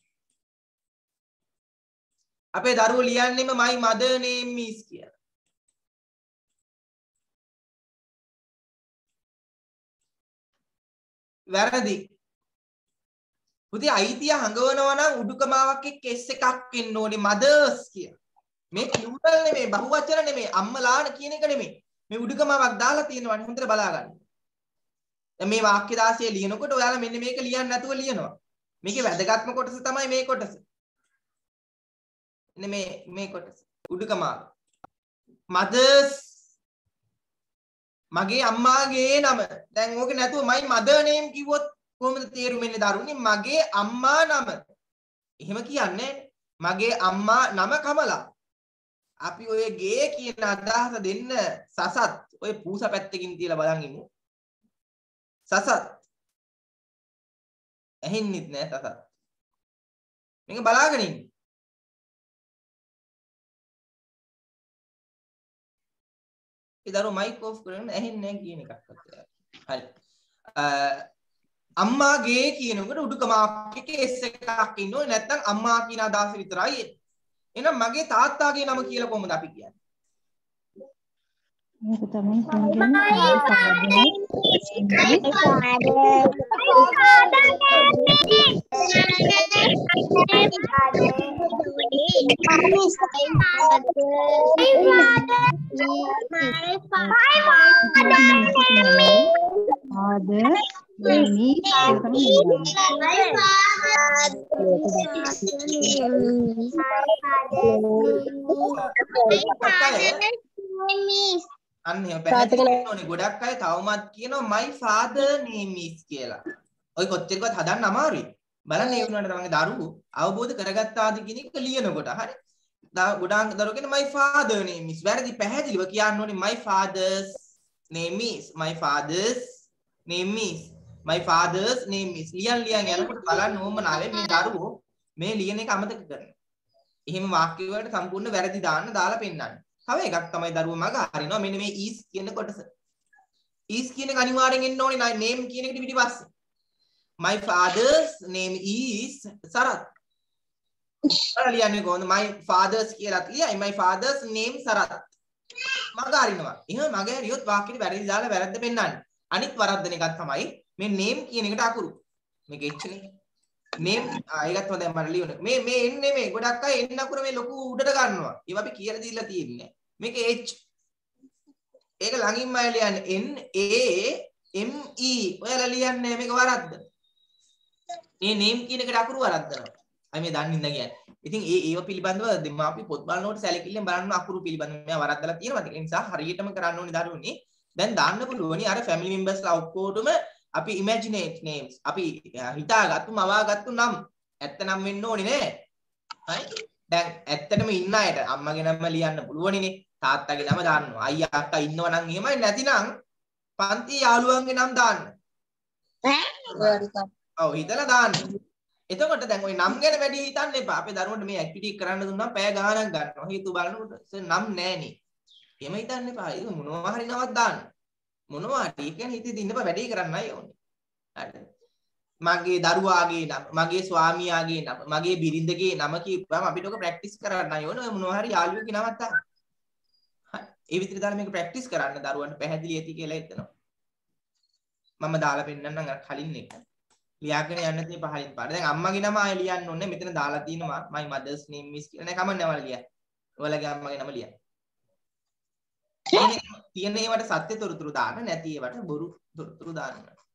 අපේ දරුවෝ ලියන්නේම my mother name is කියලා. වැරදි. පුතේ අයිතිය හංගවනවා නම් උඩුකමාවක් එක්ක S එකක් එන්න ඕනේ mothers කිය. මේ plural නෙමෙයි බහුවචන නෙමෙයි අම්මලාන කියන එක නෙමෙයි. මේ උඩුකමාවක් දාලා තියෙනවනේ හොඳට බලා ගන්න. දැන් මේ වාක්‍ය 16 ලියනකොට ඔයාලා මෙන්න මේක ලියන්න නැතුව ලියනවා. මේකේ වැදගත්ම කොටස තමයි මේ කොටස. ඉන්නේ මේ කොටස. උඩුකමාව. mothers මගේ අම්මාගේ නම. දැන් ඕක නැතුව my mother name කිව්වොත් කොහොමද තේරුම් වෙන්නේ දරුවනේ? මගේ අම්මා නම. එහෙම කියන්නේ මගේ අම්මා නම කමලා. අපි ඔය ගේ කියන අදහස දෙන්න සසත් ඔය පූස පැත්තකින් තියලා බලන් ඉමු. සසත් ඇහෙන්නෙත් නෑ සසත්. මේක බලාගෙන ඉන්න. ඒ දරුවෝ මයික් ඔෆ් කරගෙන ඇහෙන්නේ නෑ කියන එකක් අත්දැක. හරි. අම්මාගේ කියනකොට උඩුකමාවක් එකේ S එකක් ඉන්න ඕනේ නැත්නම් අම්මා කියන අදහස විතරයි එන්නේ. එහෙනම් මගේ තාත්තාගේ නම කියලා කොහොමද අපි කියන්නේ? මේක තමයි අන්න එහෙම පැහැදිලි වෙන්න ඕනේ. ගොඩක් අය තවමත් කියනවා my father name is කියලා. ඔය කොච්චරවත් හදන්න අමාරුයි. බලන්න ඒ වුණාට තමන්ගේ දරුවෝ අවබෝධ කරගත්තාද කියන එක ලියනකොට හරි. ගොඩාක් දරුවෝ කියන my father name is. වැරදි පැහැදිලිව කියන්න ඕනේ my father's name is. My father's name is. My father's name is. ලියන් යනකොට බලන්න ඕමනාවේ මේ දරුවෝ මේ ලියන එක අමතක කරනවා. එහෙම වාක්‍ය වලට සම්පූර්ණ වැරදි දාලා පෙන්නන්නේ. තව එකක් තමයි දරුවෝ මග හරිනවා මෙන්න මේ is කියන කොටස. is කියන එක අනිවාර්යෙන් එන්න ඕනේ name කියන එකට පිටිපස්සේ. My father's name is Sarath. ලියන්නේ කොහොමද? my father's කියලාත් ලියයි my father's name සරත්. මග හරිනවා. එහෙම මග හරියොත් වාක්‍යෙට වැරදි දාලා වැරද්ද පෙන්නන්නේ. අනිත් වරද්දන එකක් තමයි මේ name කියන එකට අකුරු. මේක එච්චනේ. name ඒකත් හොඳයි මම ලියන්න. මේ එන්නේ මේ ගොඩක් අය එන්න අකුර මේ ලොකු උඩට ගන්නවා. ඒවා අපි කියලා දීලා තියෙන්නේ. මේක H. ඒක ළඟින්ම අය ලියන්නේ N A M E. ඔයාලා ලියන්නේ මේක වරද්ද. මේ name කියන එකට අකුරු වරද්දනවා. අය මේ දන්නේ නැ කියන්නේ. ඉතින් ඒව පිළිබඳව දෙමාපිය පොත් බලනකොට සැලකිල්ලෙන් බලන්න අකුරු පිළිබඳව මෙයා වරද්දලා තියෙනවා. ඒ නිසා හරියටම කරන්න ඕනේ දරුවනේ. දැන් දාන්න පුළුවනි අර family members ලා ඔක්කොටම අපි imaginate names අපි හිතාගත්තු මවාගත්තු නම් ඇත්ත නම් වෙන්න ඕනේ නෑ. හරි? දැන් ඇත්තටම ඉන්න අයට අම්මගේ නම ලියන්න පුළුවනිනේ. තාත්තගේ නම දාන්නවා. අයියා අක්කා ඉන්නවා නම් එහෙමයි නැතිනම් පන්ති යාළුවන්ගේ නම් දාන්න. ඔව් හිතලා දාන්න. එතකොට දැන් ওই නම් ගැන වැඩි හිතන්න එපා. අපේ දරුවන්ට මේ ඇක්ටිවිටි කරන්න දුන්නා පැය ගාණක් ගන්නවා. හේතු බලනකොට නම් නෑනේ. එහෙම හිතන්න එපා. ඒක මොනවා හරි නමක් දාන්න. මොනවා හරි කියන්නේ හිතේ දින්න එපා වැඩේ කරන්නයි ඕනේ. හරිද? මගේ දරුවාගේ නම, මගේ ස්වාමියාගේ නම, මගේ බිරිඳගේ නම කියපුවම අපිට ඔක ප්‍රැක්ටිස් කරන්නයි ඕනේ. ඔය මොනවා හරි යාළුවෙක්ගේ නමක් දාන්න. හරි. ඒ විදිහට දාලා මේක ප්‍රැක්ටිස් කරන්න දරුවන්ට පැහැදිලි ඇති කියලා හිතනවා. මම දාලා පෙන්නන්නම් අර කලින් එක. ලියාගෙන යන්න තියෙන පහලින් පාඩ. දැන් අම්මගේ නම ආයෙ ලියන්න ඕනේ. මෙතන දාලා තියෙනවා my mother's name is කියලා. නෑ කමන්නේ ඔයාලා ලියන්න. ඔයාලගේ අම්මගේ නම ලියන්න. තියෙන ඒවට සත්‍ය තොරතුරු දාන්න, නැති ඒවට බොරු තොරතුරු දාන්න.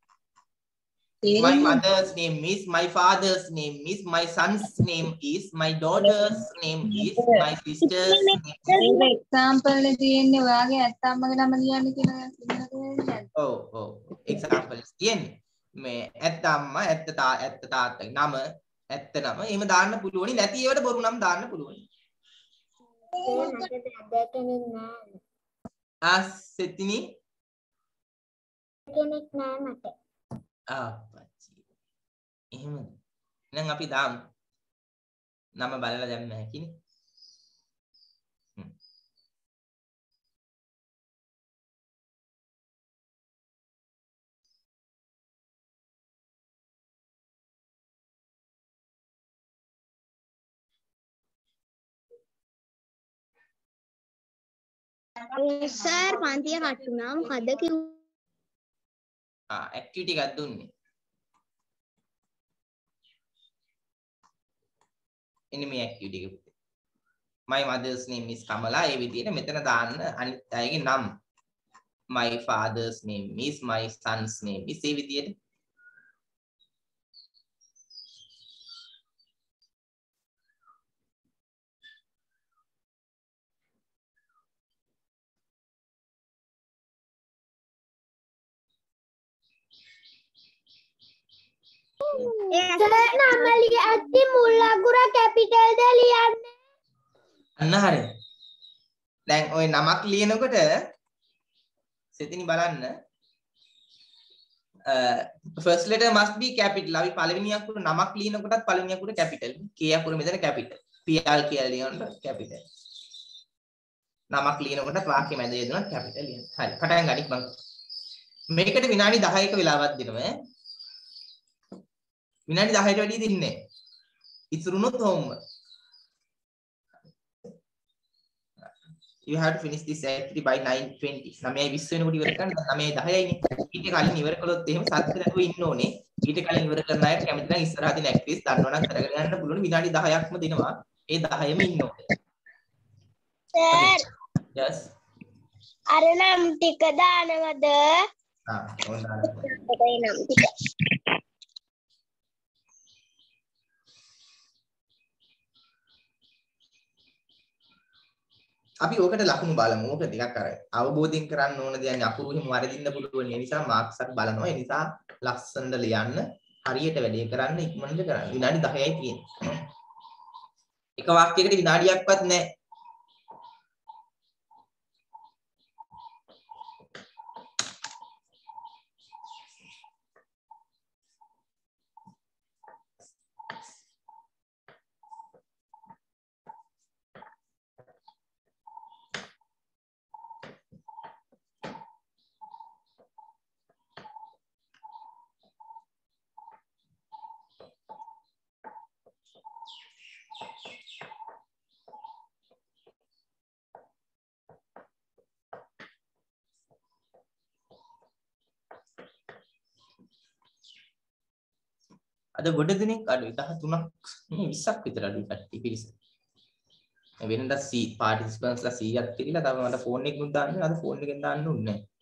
My mother's name is, my father's name is, my son's name is, my daughter's name is, my sister's name is. example එක තියෙන්නේ ඔයාගේ ඇත්ත අම්මගේ නම ලියන්න කියලා කියන්නේ. ඔව් examples තියෙන්නේ. මේ ඇත්ත අම්මා, ඇත්ත තාත්තගේ නම, ඇත්ත නම එහෙම දාන්න පුළුවනි. නැති ඒවට බොරු නම් දාන්න පුළුවනි. සෙතිනි කෙනෙක් නෑ මට. ආපච්චි. එහෙමද? එහෙනම් අපි දාමු. නම බලලා දැම්ම හැකිනේ. සර් පන්තිය කට්ටුනා මොකද කිව්වේ? ඇක්ටිවිටි එකක් දුන්නේ. එන්න මේ ඇක්ටිවිටි එක පුතේ. My mother's name is Kamala. ඒ විදිහට මෙතන දාන්න අනිත් අයගේ නම්. My father's name is, my son's name is. ඒ විදිහට නමලිය ඇත්ති මුල් අකුර කැපිටල් ද ලියන්න. අන්න හරි. දැන් ওই නමක් ලියනකොට සිතින් බලන්න first letter must be capital. අපි පළවෙනි අකුර නමක් ලියනකොටත් පළවෙනි අකුර capital. K අකුර මෙතන capital. PL කියලා ලියනකොට capital. නමක් ලියනකොටත් වාක්‍ය මැද යෙදුනත් capital ලියන්න. හරි. පටන් ගනිමු මම. මේකට විනාඩි 10ක වෙලාවක් දෙනවා. විනාඩි 10ට වැඩි දෙන්නේ නැහැ. ඉතුරුනොත් homework. You have to finish this activity by 9:20. 9:20 වෙනකොට ඉවර කරන්න. 9:10යිනේ. ඊට කලින් ඉවර කළොත් එහෙම සත්‍ය නැතුව ඉන්න ඕනේ. ඊට කලින් ඉවර කරන අයට කැමති නම් ඉස්සරහා දින activities දන්නවනම් කරගෙන යන්න පුළුවන්. විනාඩි 10ක්ම දෙනවා. ඒ 10ෙම ඉන්න ඕනේ. Sir Yes. අර නම් ටික දානවද? ඕන දාන්න. ඒ නම් ටික. අපි ඕකට ලකුණු බලමු. ඕක ටිකක් අර අවබෝධයෙන් කරන්න ඕන දෙයක් නේ. අකුරු එහෙම වරදින්න පුළුවන්. ඒ නිසා මාක්ස් අපි බලනවා. ඒ නිසා ලස්සනට ලියන්න, හරියට වැඩේ කරන්න, ඉක්මනට කරන්න. විනාඩි 10යි තියෙන්නේ. එක වාක්‍යයකට විනාඩියක්වත් නැහැ. අද ගොඩ දිනෙක අඩුයි 13ක් නේ 20ක් විතර අඩුයි කට්ටිය පිරිස. වෙනදා පාටිසිපන්ට්ස්ලා 100ක් තිරිලා තව මට ෆෝන් එකකුත් දාන්න අද ෆෝන් එකෙන් දාන්න උන්නේ නැහැ.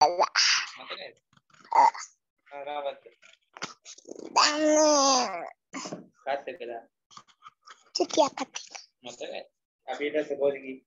මතකයි. ආරාවත්. කාත් එක්කද? චුතියක් අත. මතකයි. අපි ඊට පස්සේ කොහෙද ගියේ?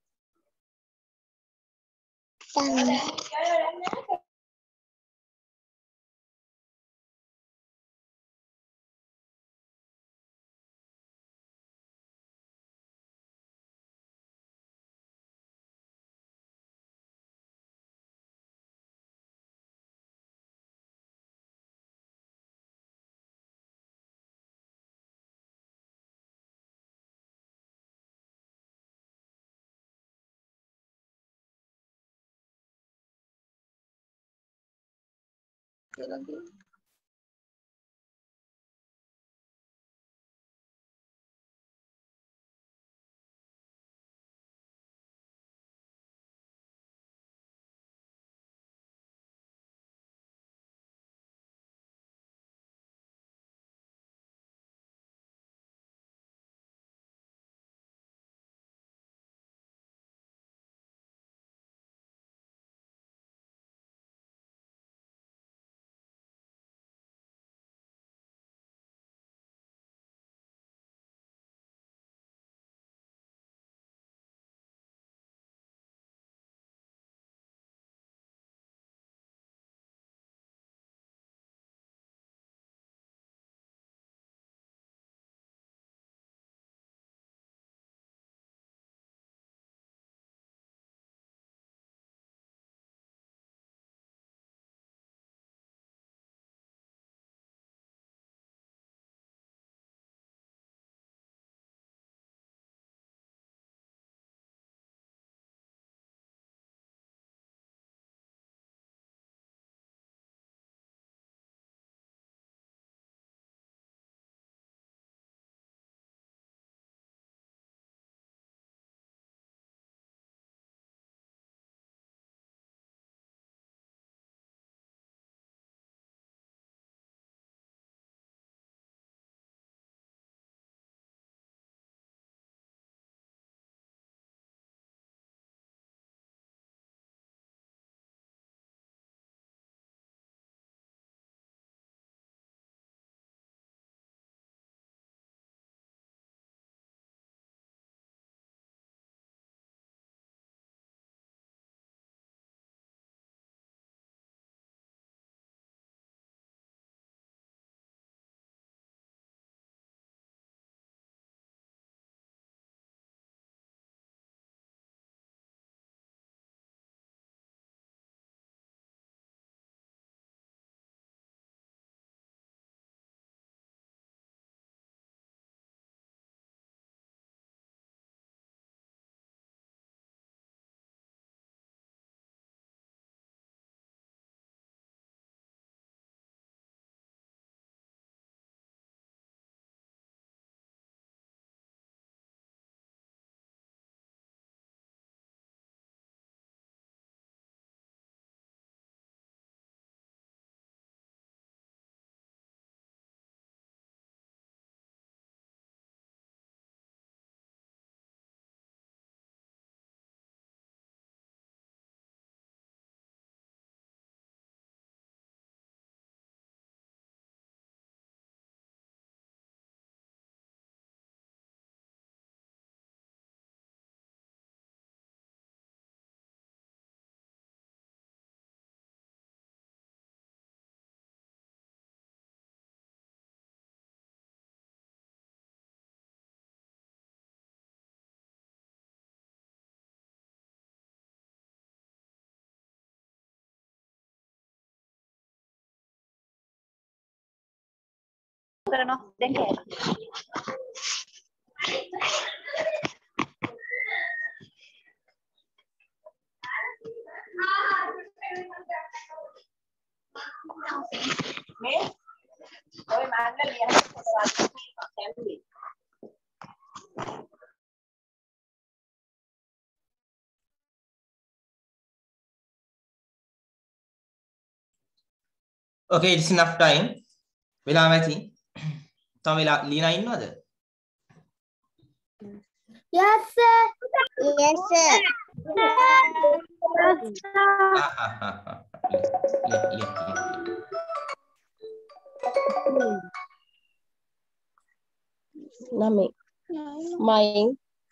කරනවා දැන් කෑම. මේ ඔය මංගල ලියන්න Okay, it's enough time. වෙලාව ඇති. තම වෙලා ලියනා ඉන්නවද? Yes sir. Yes sir. Lihat. Nami. Main.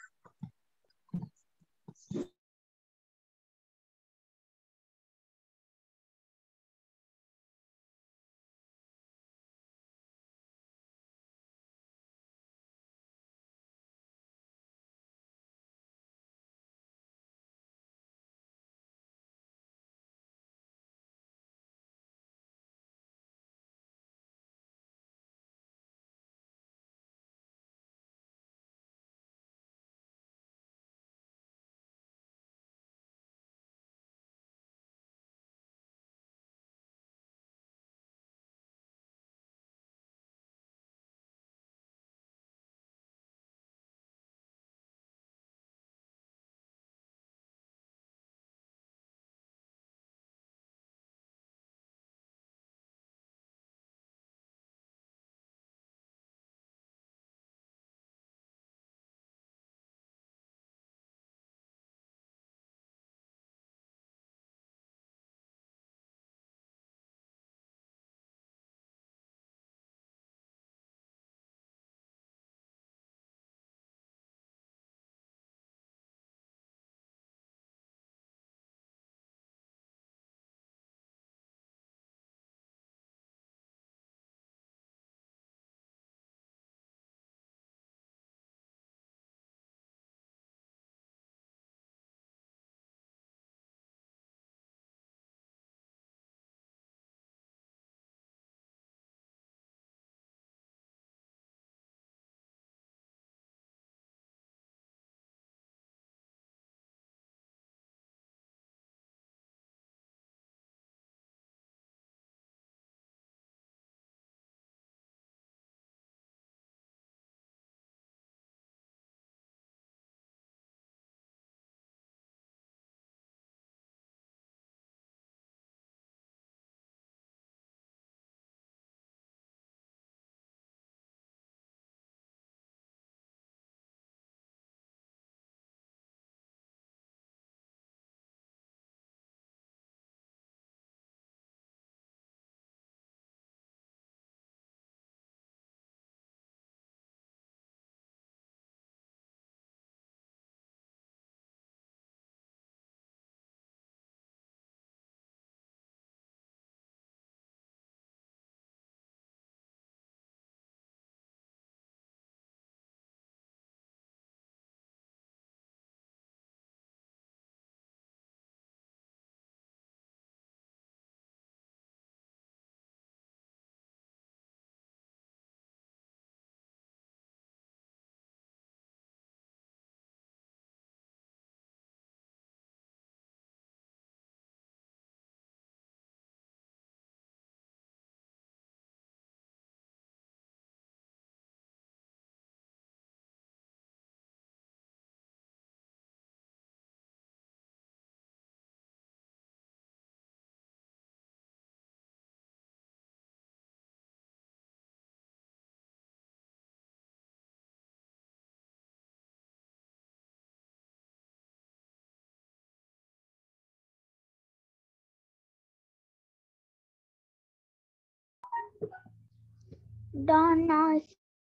Don't know.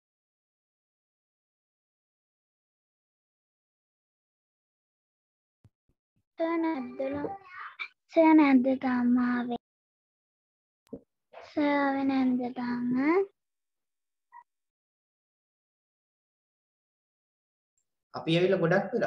Nähdä tamave. Nähdä tamave. අපි ඇවිල්ලා ගොඩක් වෙලා.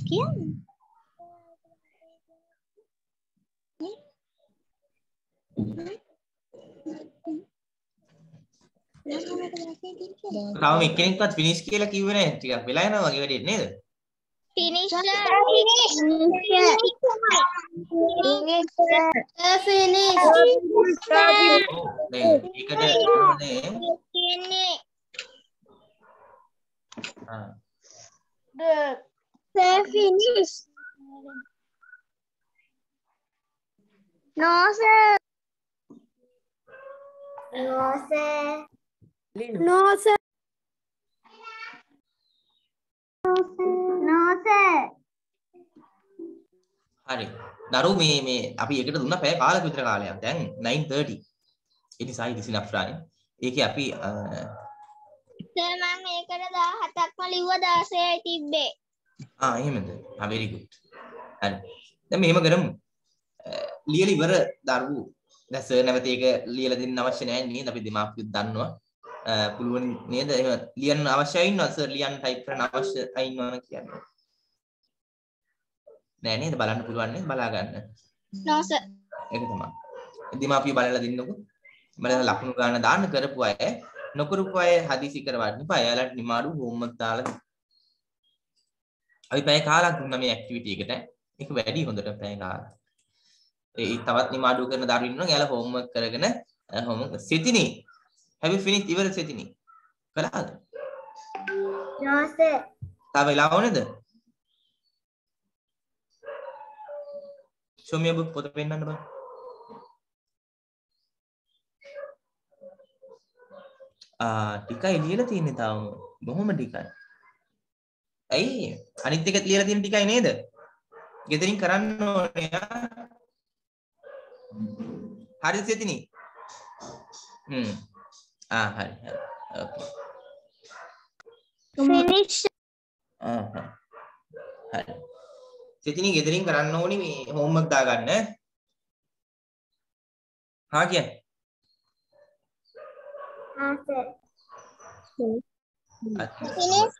තාම එක්කෙනෙක්වත් ෆිනිෂ් කියලා කිව්වේ නැහැ. ටිකක් වෙලා යනවා වගේ වැඩේ නේද? Finish. දැන් ඒකට ඕනේ Finish. No, sir. No, sir. No, sir. No, sir. හරි. දරු මේ අපි එකට දුන්නා පැය කාලයක් විතර කාලයක්. දැන් 9:30. ඒ නිසා ඉතින් අප්‍රාණි. ඒකේ අපි සර් මම ඒකට 17ක්ම ලිව්වා 16යි තිබ්බේ. එහෙමද? very good. හරි. දැන් මෙහෙම කරමු. ලියලා ඉවර දරු. දැන් සර් නැවත ඒක ලියලා දෙන්න අවශ්‍ය නැහැ නේද? අපි දෙමාපියෝ දන්නවා. පුළුවන් නේද? එහෙම ලියන්න අවශ්‍යයි ඉන්නවා සර් ලියන්න ටයිප් කරන්න අවශ්‍යයි ඉන්නවා කියන්නේ. නෑ නේද? බලන්න පුළුවන් නේද? බලා ගන්න. No, sir. ඒක තමයි. දෙමාපියෝ බලලා දෙන්නකෝ. බලලා ලකුණු ගන්න දාන්න කරපු අය නොකරපු අය හදිසි කරවන්න එපා. එයාලට නිමාඩු හෝම්වර්ක් දාලා අපි පැය කාලක් දුන්නා මේ ඇක්ටිවිටි එකට. ඒක වැඩි හොඳට පැය කාලක්. ඒ තවත් නිමාඩු කරන දරු ඉන්නවා. එයාලා හෝම්වර්ක් කරගෙන හෝම්වර්ක් සිතිනි. have you finished ඉවර සිතිනි? කළාද? No, sir. තාම වෙලා ඕනේද? show me a book පොත පෙන්නන්න බෑ. ටිකයි ලියලා තියෙන්නේ තාම. බොහොම ටිකයි. ඇයි? අනිත් එක ලියලා තියෙන ටිකයි නේද? ගෙදරින් කරන්න ඕනේ. හරිද සිතිනි? හරි. ඕකේ. Finish. හරි. සිතිනි ගෙදරින් කරන්න ඕනේ මේ හෝම්වර්ක් දාගන්න. කියන්නේ. Sir. Finish.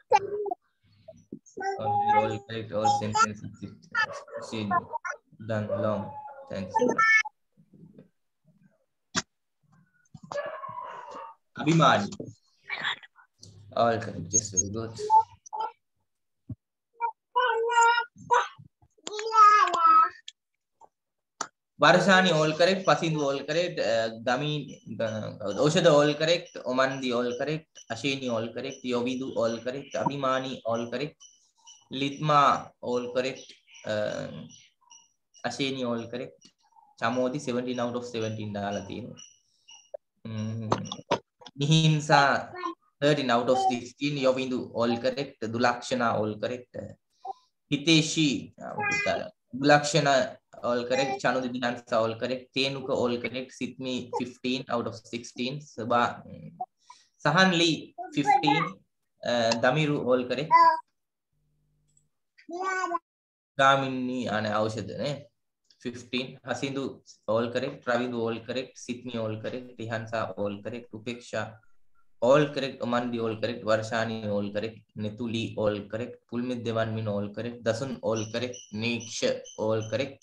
All correct, all sentences should done long. Thanks. Abhimani. All correct. Yes, very good. Varshani all correct, Pasindu all correct, Gami, Oshada all correct, Omandi all correct, Asheni all correct, Yovidu all correct, Abhimani all correct, Litma all correct, Asheni all correct, Chamodi 17 out of 17 Dalatino. Nihinsa 13 out of 16, Yovindu all correct, Dulakshana all correct, Hiteshi, Dulakshana all correct, Chanu Didansa all correct, Tenuka all correct, Sitmi 15 out of 16, Sabah Sahanli 15, Damiru all correct, Gamini and Aushadane 15, Hasindu all correct, Ravindu all correct, Sitmi all correct, Tihansa all correct, Upeksha all correct, Omandi all correct, Varshani all correct, Netuli all correct, Pulmit Devanmin all correct, Dasun all correct, Niksha all correct.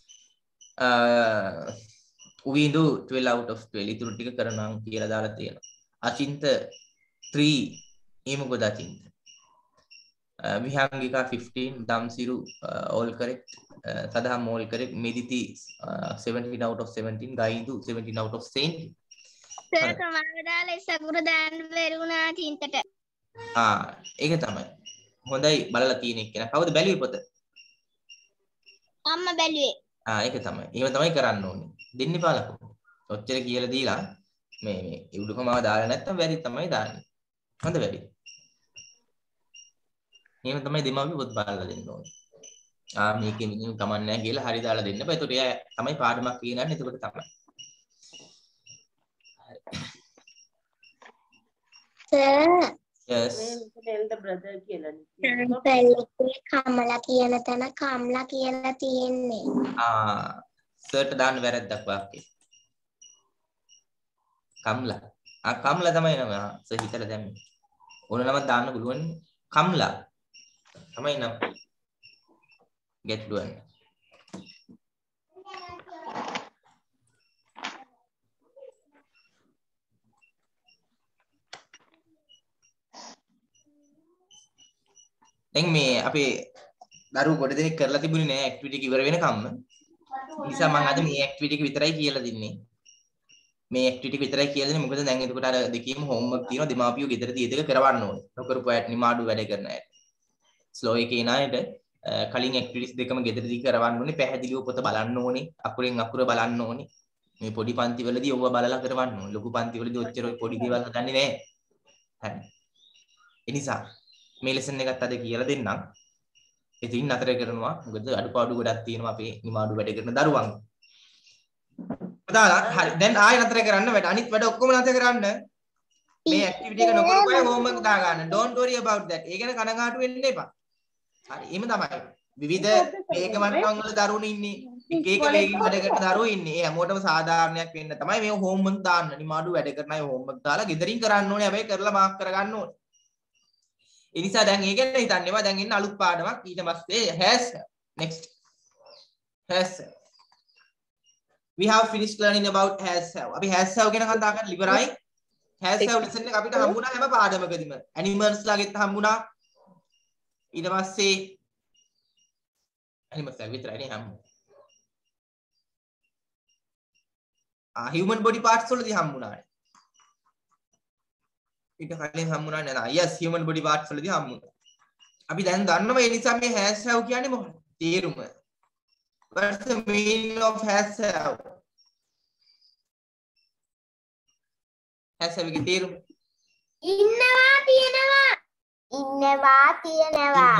We do 12 out of 12. ඉතුරු ටික කරනවා කියලා දාලා තියෙනවා. අචින්ත 3 ඊමකොද Achintha. Vihangika 15, Damsiru all correct, Sadaham all correct, Mediti 17 out of 17, Gaidu 17 out of 17. Sir කමාව දාලා ඉසකුරු දාන්න බැරි වුණා අචින්තට. ඒක තමයි. හොඳයි බලලා තියෙන එක්කෙනා. කවුද බැලුවේ පොත? අම්මා බැලුවේ. ඒක තමයි. එහෙම තමයි කරන්න ඕනේ. දෙන්න එපා ලකුණු. ඔච්චර කියලා දීලා මේ උඩුකමාව දාලා නැත්තම් වැඩි තමයි දාන්නේ. හොඳ වැඩි. එහෙම තමයි දෙමාපිය පොත් බලලා දෙන්න ඕනේ. මේකේ මිනිහු කමන්නේ නැහැ කියලා හරි දාලා දෙන්න බෑ. ඒතකොට එයා තමයි පාඩමක් කියනන්නේ. එතකොට තමයි. සර් yes elder brother කියලා පැල්ලේ කමලා කියන තැන කම්ලා කියලා තියෙන්නේ. සර්ට දාන්න වැරද්දක් වාක්කේ. කම්ලා. කම්ලා තමයි නම. සර් හිතලා දැම්මේ. ඕන නමක් දාන්න පුළුවන්. කම්ලා. තමයි නම. ගැටලුවක්. දැන් මේ අපේ දරුවෝ කොට දෙනෙක් කරලා තිබුණේ නෑ ඇක්ටිවිටි එක ඉවර වෙනකම්ම. නිසා මම අද මේ ඇක්ටිවිටි එක විතරයි කියලා දෙන්නේ. මේ ඇක්ටිවිටි එක විතරයි කියලා දෙන්නේ. මොකද දැන් එතකොට අර දෙකේම හෝම්වර්ක් තියෙනවා. දෙමාපියෝ ගෙදරදී ඒ දෙක කරවන්න ඕනේ. නොකරපු අයට නිමාඩු වැඩ කරන අයට. ස්ලෝ එකේ නායට කලින් ඇක්ටිවිටිස් දෙකම ගෙදරදී කරවන්න ඕනේ. පැහැදිලිව පොත බලන්න ඕනේ. අකුරෙන් අකුර බලන්න ඕනේ. මේ පොඩි පන්ති වලදී ඕවා බලලා කරවන්න ඕනේ. ලොකු පන්ති වලදී ඔච්චර පොඩි දේවල් හදන්නේ නෑ. හරි. ඒ නිසා මේ ලෙසන් එකත් අද කියලා දෙන්නම්. ඉතින් නතර කරනවා. මොකද අඩුපාඩු ගොඩක් තියෙනවා අපේ නිමාඩු වැඩ කරන දරුවන්. දාලා හරි. දැන් ආයෙ නතර කරන්න වැඩ. අනිත් වැඩ ඔක්කොම නතර කරන්න. මේ ඇක්ටිවිටි එක නොකරපු අය හෝම්වර්ක් දා ගන්න. Don't worry about that. ඒ ගැන කනගාටු වෙන්න එපා. හරි. එහෙම තමයි. විවිධ වේග මට්ටම් වල දරුවෝ ඉන්නේ. එක එක වේගින් වැඩ කරන දරුවෝ ඉන්නේ. ඒ හැමෝටම සාධාරණයක් වෙන්න තමයි මේ හෝම්වර්ක් දාන්න. නිමාඩු වැඩ කරන අය හෝම්වර්ක් දාලා ගෙදරින් කරන්න ඕනේ. හැබැයි කරලා මාක් කරගන්න ඕනේ. ඒ නිසා දැන් ඒ ගැන හිතන්න එපා. දැන් එන්න අලුත් පාඩමක්. ඊට පස්සේ has next has we have finished learning about has have. අපි has have ගැන කතා කරලා ඉවරයි. has have lesson එක අපිට හම්බුණා හැම පාඩමකදීම. animals ලාගෙත් හම්බුණා. ඊට පස්සේ animals ලා විතරයි නේ හම්බුනේ. human body parts වලදී හම්බුණා. ඊට කලින් හම්බුණා නේද? yes human body parts වලදී හම්බුණා. අපි දැන් දන්නවා ඒ නිසා මේ has have කියන්නේ මොකක්ද? තේරුම. What's the meaning of has have? Has have එකේ තේරුම? ඉන්නවා තියෙනවා. ඉන්නවා තියෙනවා.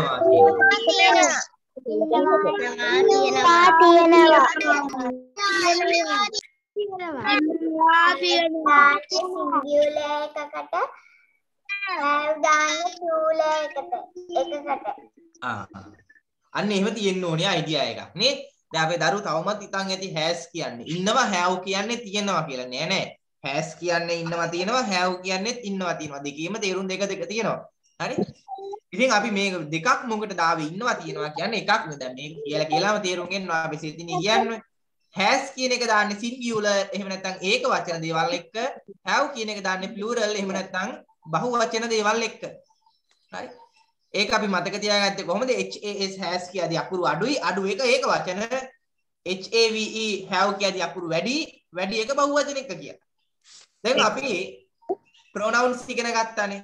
අන්න එහෙම තියෙන්න ඕනේ අයිඩියා එකක් නේ. දැන් අපේ දරුවෝ තවමත් හිතන් ඇති has කියන්නේ ඉන්නවා have කියන්නේ තියෙනවා කියලා. නෑ නෑ. has කියන්නේ ඉන්නවා තියෙනවා have කියන්නේත් ඉන්නවා තියෙනවා. දෙකේම තේරුම් දෙක තියෙනවා. හරි? ඉතින් අපි මේක දෙකක් මොකටද ආවේ ඉන්නවා තියෙනවා කියන්නේ එකක් නේ. දැන් මේක කියලාම තේරුම් ගන්නවා අපි සිතින් කියන්නේ. has කියන එක දාන්නේ singular එහෙම නැත්නම් ඒක වචන දේවල් එක්ක. have කියන එක දාන්නේ plural එහෙම නැත්නම් බහු වචන දේවල් එක්ක. හරි? ඒක අපි මතක තියාගත්තේ කොහොමද? has has කියදී අකුරු අඩුයි අඩු එක ඒක වචන have have කියදී අකුරු වැඩි එක බහු වචන එක කියලා. දැන් අපි pronouns ඉගෙන ගත්තානේ.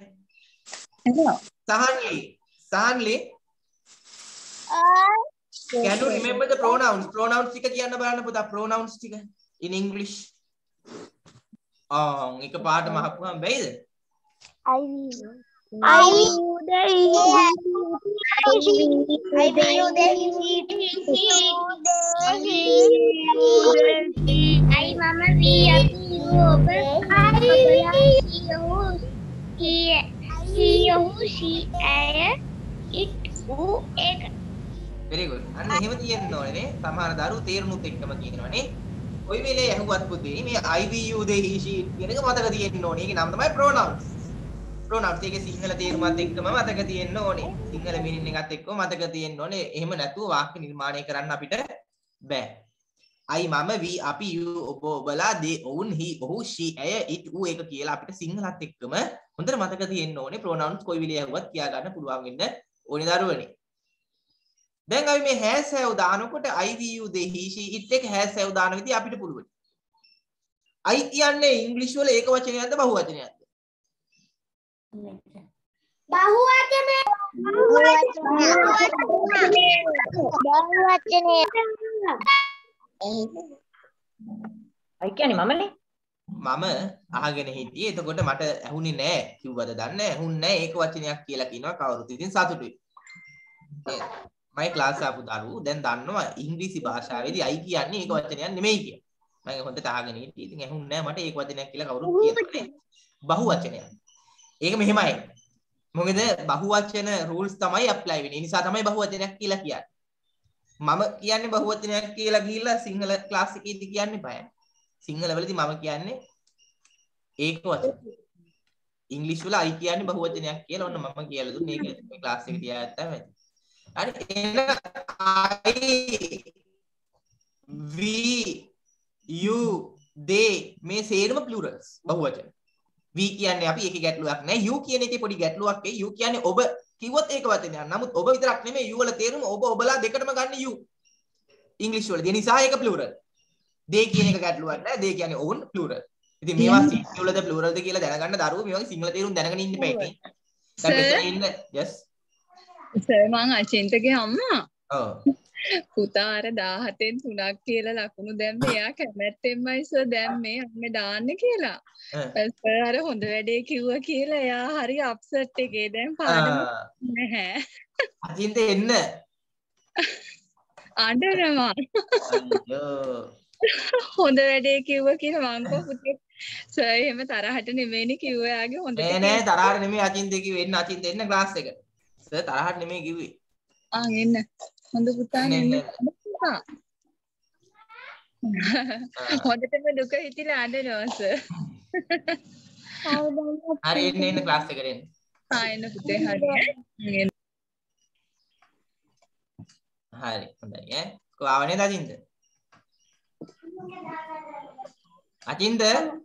සහන්ලි can you remember the pronouns ටික කියන්න බලන්න පුතා pronouns ටික in English. එක පාට මහපුවම බැයිද? very good. අන්න එහෙම තියෙන්න ඕනේ නේ. සමහර දරුවෝ තේරුණුත් එක්කම කියනවා නේ. කොයි වෙලේ ඇහුවත් පුතේ මේ I V U they he she කියන එක මතක තියෙන්න ඕනේ. ඒකේ නම තමයි pronouns. pronouns එකේ සිංහල තේරුමත් එක්කම මතක තියෙන්න ඕනේ. සිංහල meaning එකත් එක්කම මතක තියෙන්න ඕනේ. එහෙම නැතුව වාක්‍ය නිර්මාණය කරන්න අපිට බෑ. I මම we අපි you ඔබ ඔබලා they ඔවුන් he ඔහු she ඇය it ඌ ඒක කියලා අපිට සිංහලත් එක්කම හොඳට මතක තියෙන්න ඕනේ. pronouns කොයි වෙලේ ඇහුවත් කියා ගන්න පුළුවන් වෙන්න ඕනේ දරුවනේ. දැන් අපි මේ has have දානකොට I V U they he she it එක has have දාන විදිහ අපිට පුළුවන්. I කියන්නේ ඉංග්‍රීසි වල ඒක වචනයක්ද බහු වචනයක්ද? බහු වචනය. අයි කියන්නේ මමනේ. මම අහගෙන හිටියේ. එතකොට මට ඇහුනේ නෑ කිව්වද දන්නේ ඇහුන්නේ නෑ ඒක වචනයක් කියලා කියනවා කවුරුත්. ඉතින් සතුටුයි. මගේ ක්ලාස් ආපු දරුවෝ දැන් දන්නවා ඉංග්‍රීසි භාෂාවේදී I කියන්නේ ඒක වචනයක් නෙමෙයි කියලා. මම හොඳට අහගෙන හිටියේ. ඉතින් ඇහුන්නේ නෑ මට ඒක වචනයක් කියලා කවුරුත් කියනවා. බහු වචනයක්. ඒක මෙහෙමයි. මොකද බහු වචන rules තමයි apply වෙන්නේ. ඒ නිසා තමයි බහු වචනයක් කියලා කියන්නේ. මම කියන්නේ බහු වචනයක් කියලා ගිහිල්ලා සිංහල ක්ලාස් එකේදී කියන්නේ බයයි. සිංහල වලදී මම කියන්නේ ඒක වචන. ඉංග්‍රීසි වල I කියන්නේ බහු වචනයක් කියලා ඔන්න මම කියලා දුන්නේ. ඒක මේ ක්ලාස් එකේ තියාගත්තා මම. හරි එන I we you they මේ සේරම plurals බහුවචන. we කියන්නේ අපි ඒකේ ගැටලුවක් නැහැ. you කියන එකේ පොඩි ගැටලුවක් එයි. you කියන්නේ ඔබ කිව්වොත් ඒක වචනයක්. නමුත් ඔබ විතරක් නෙමෙයි you වල තේරුම ඔබ ඔබලා දෙකටම ගන්න you. ඉංග්‍රීසි වල. ඒ නිසා ඒක plural. they කියන එක ගැටලුවක් නැහැ. they කියන්නේ ඔවුන් plural. ඉතින් මේවා සිංහලද ප්ලුරල්ද කියලා දැනගන්න දරුවෝ මේ වගේ සිංහල තේරුම් දැනගෙන ඉන්න බෑ ඉතින්. දැන් මෙතන ඉන්න yes. සර් මං අචින්තගේ අම්මා. ඔව්. පුතා අර 17න් 3ක් කියලා ලකුණු දැම්මේ එයා කැමැත්තෙන්මයි සර් දැම්මේ අම්මේ දාන්න කියලා. සර් අර හොඳ වැඩේ කිව්වා කියලා එයා හරි අප්සෙට් එකේ දැන් පාඩම නැහැ. අචින්ත එන්න. අඬනවා. අයියෝ. හොඳ වැඩේ කිව්වා කියලා මං කෝ පුතේ සර් එහෙම තරහට නෙමෙයිනේ කිව්වා යාගේ හොඳට නෑ තරහට නෙමෙයි අචින්ත කිව්වේ එන්න අචින්ත එන්න ක්ලාස් එකට. සර් තරහට නෙමෙයි කිව්වේ. එන්න. හොඳ පුතා නෙන්න. හොඳටම දුක හිතිලා අඬනවා සර්. හරි එන්න ක්ලාස් එකට එන්න. එන්න පුතේ හරි. හරි හොඳයි ඈ. කො ආවනේ අචින්ත? අචින්ද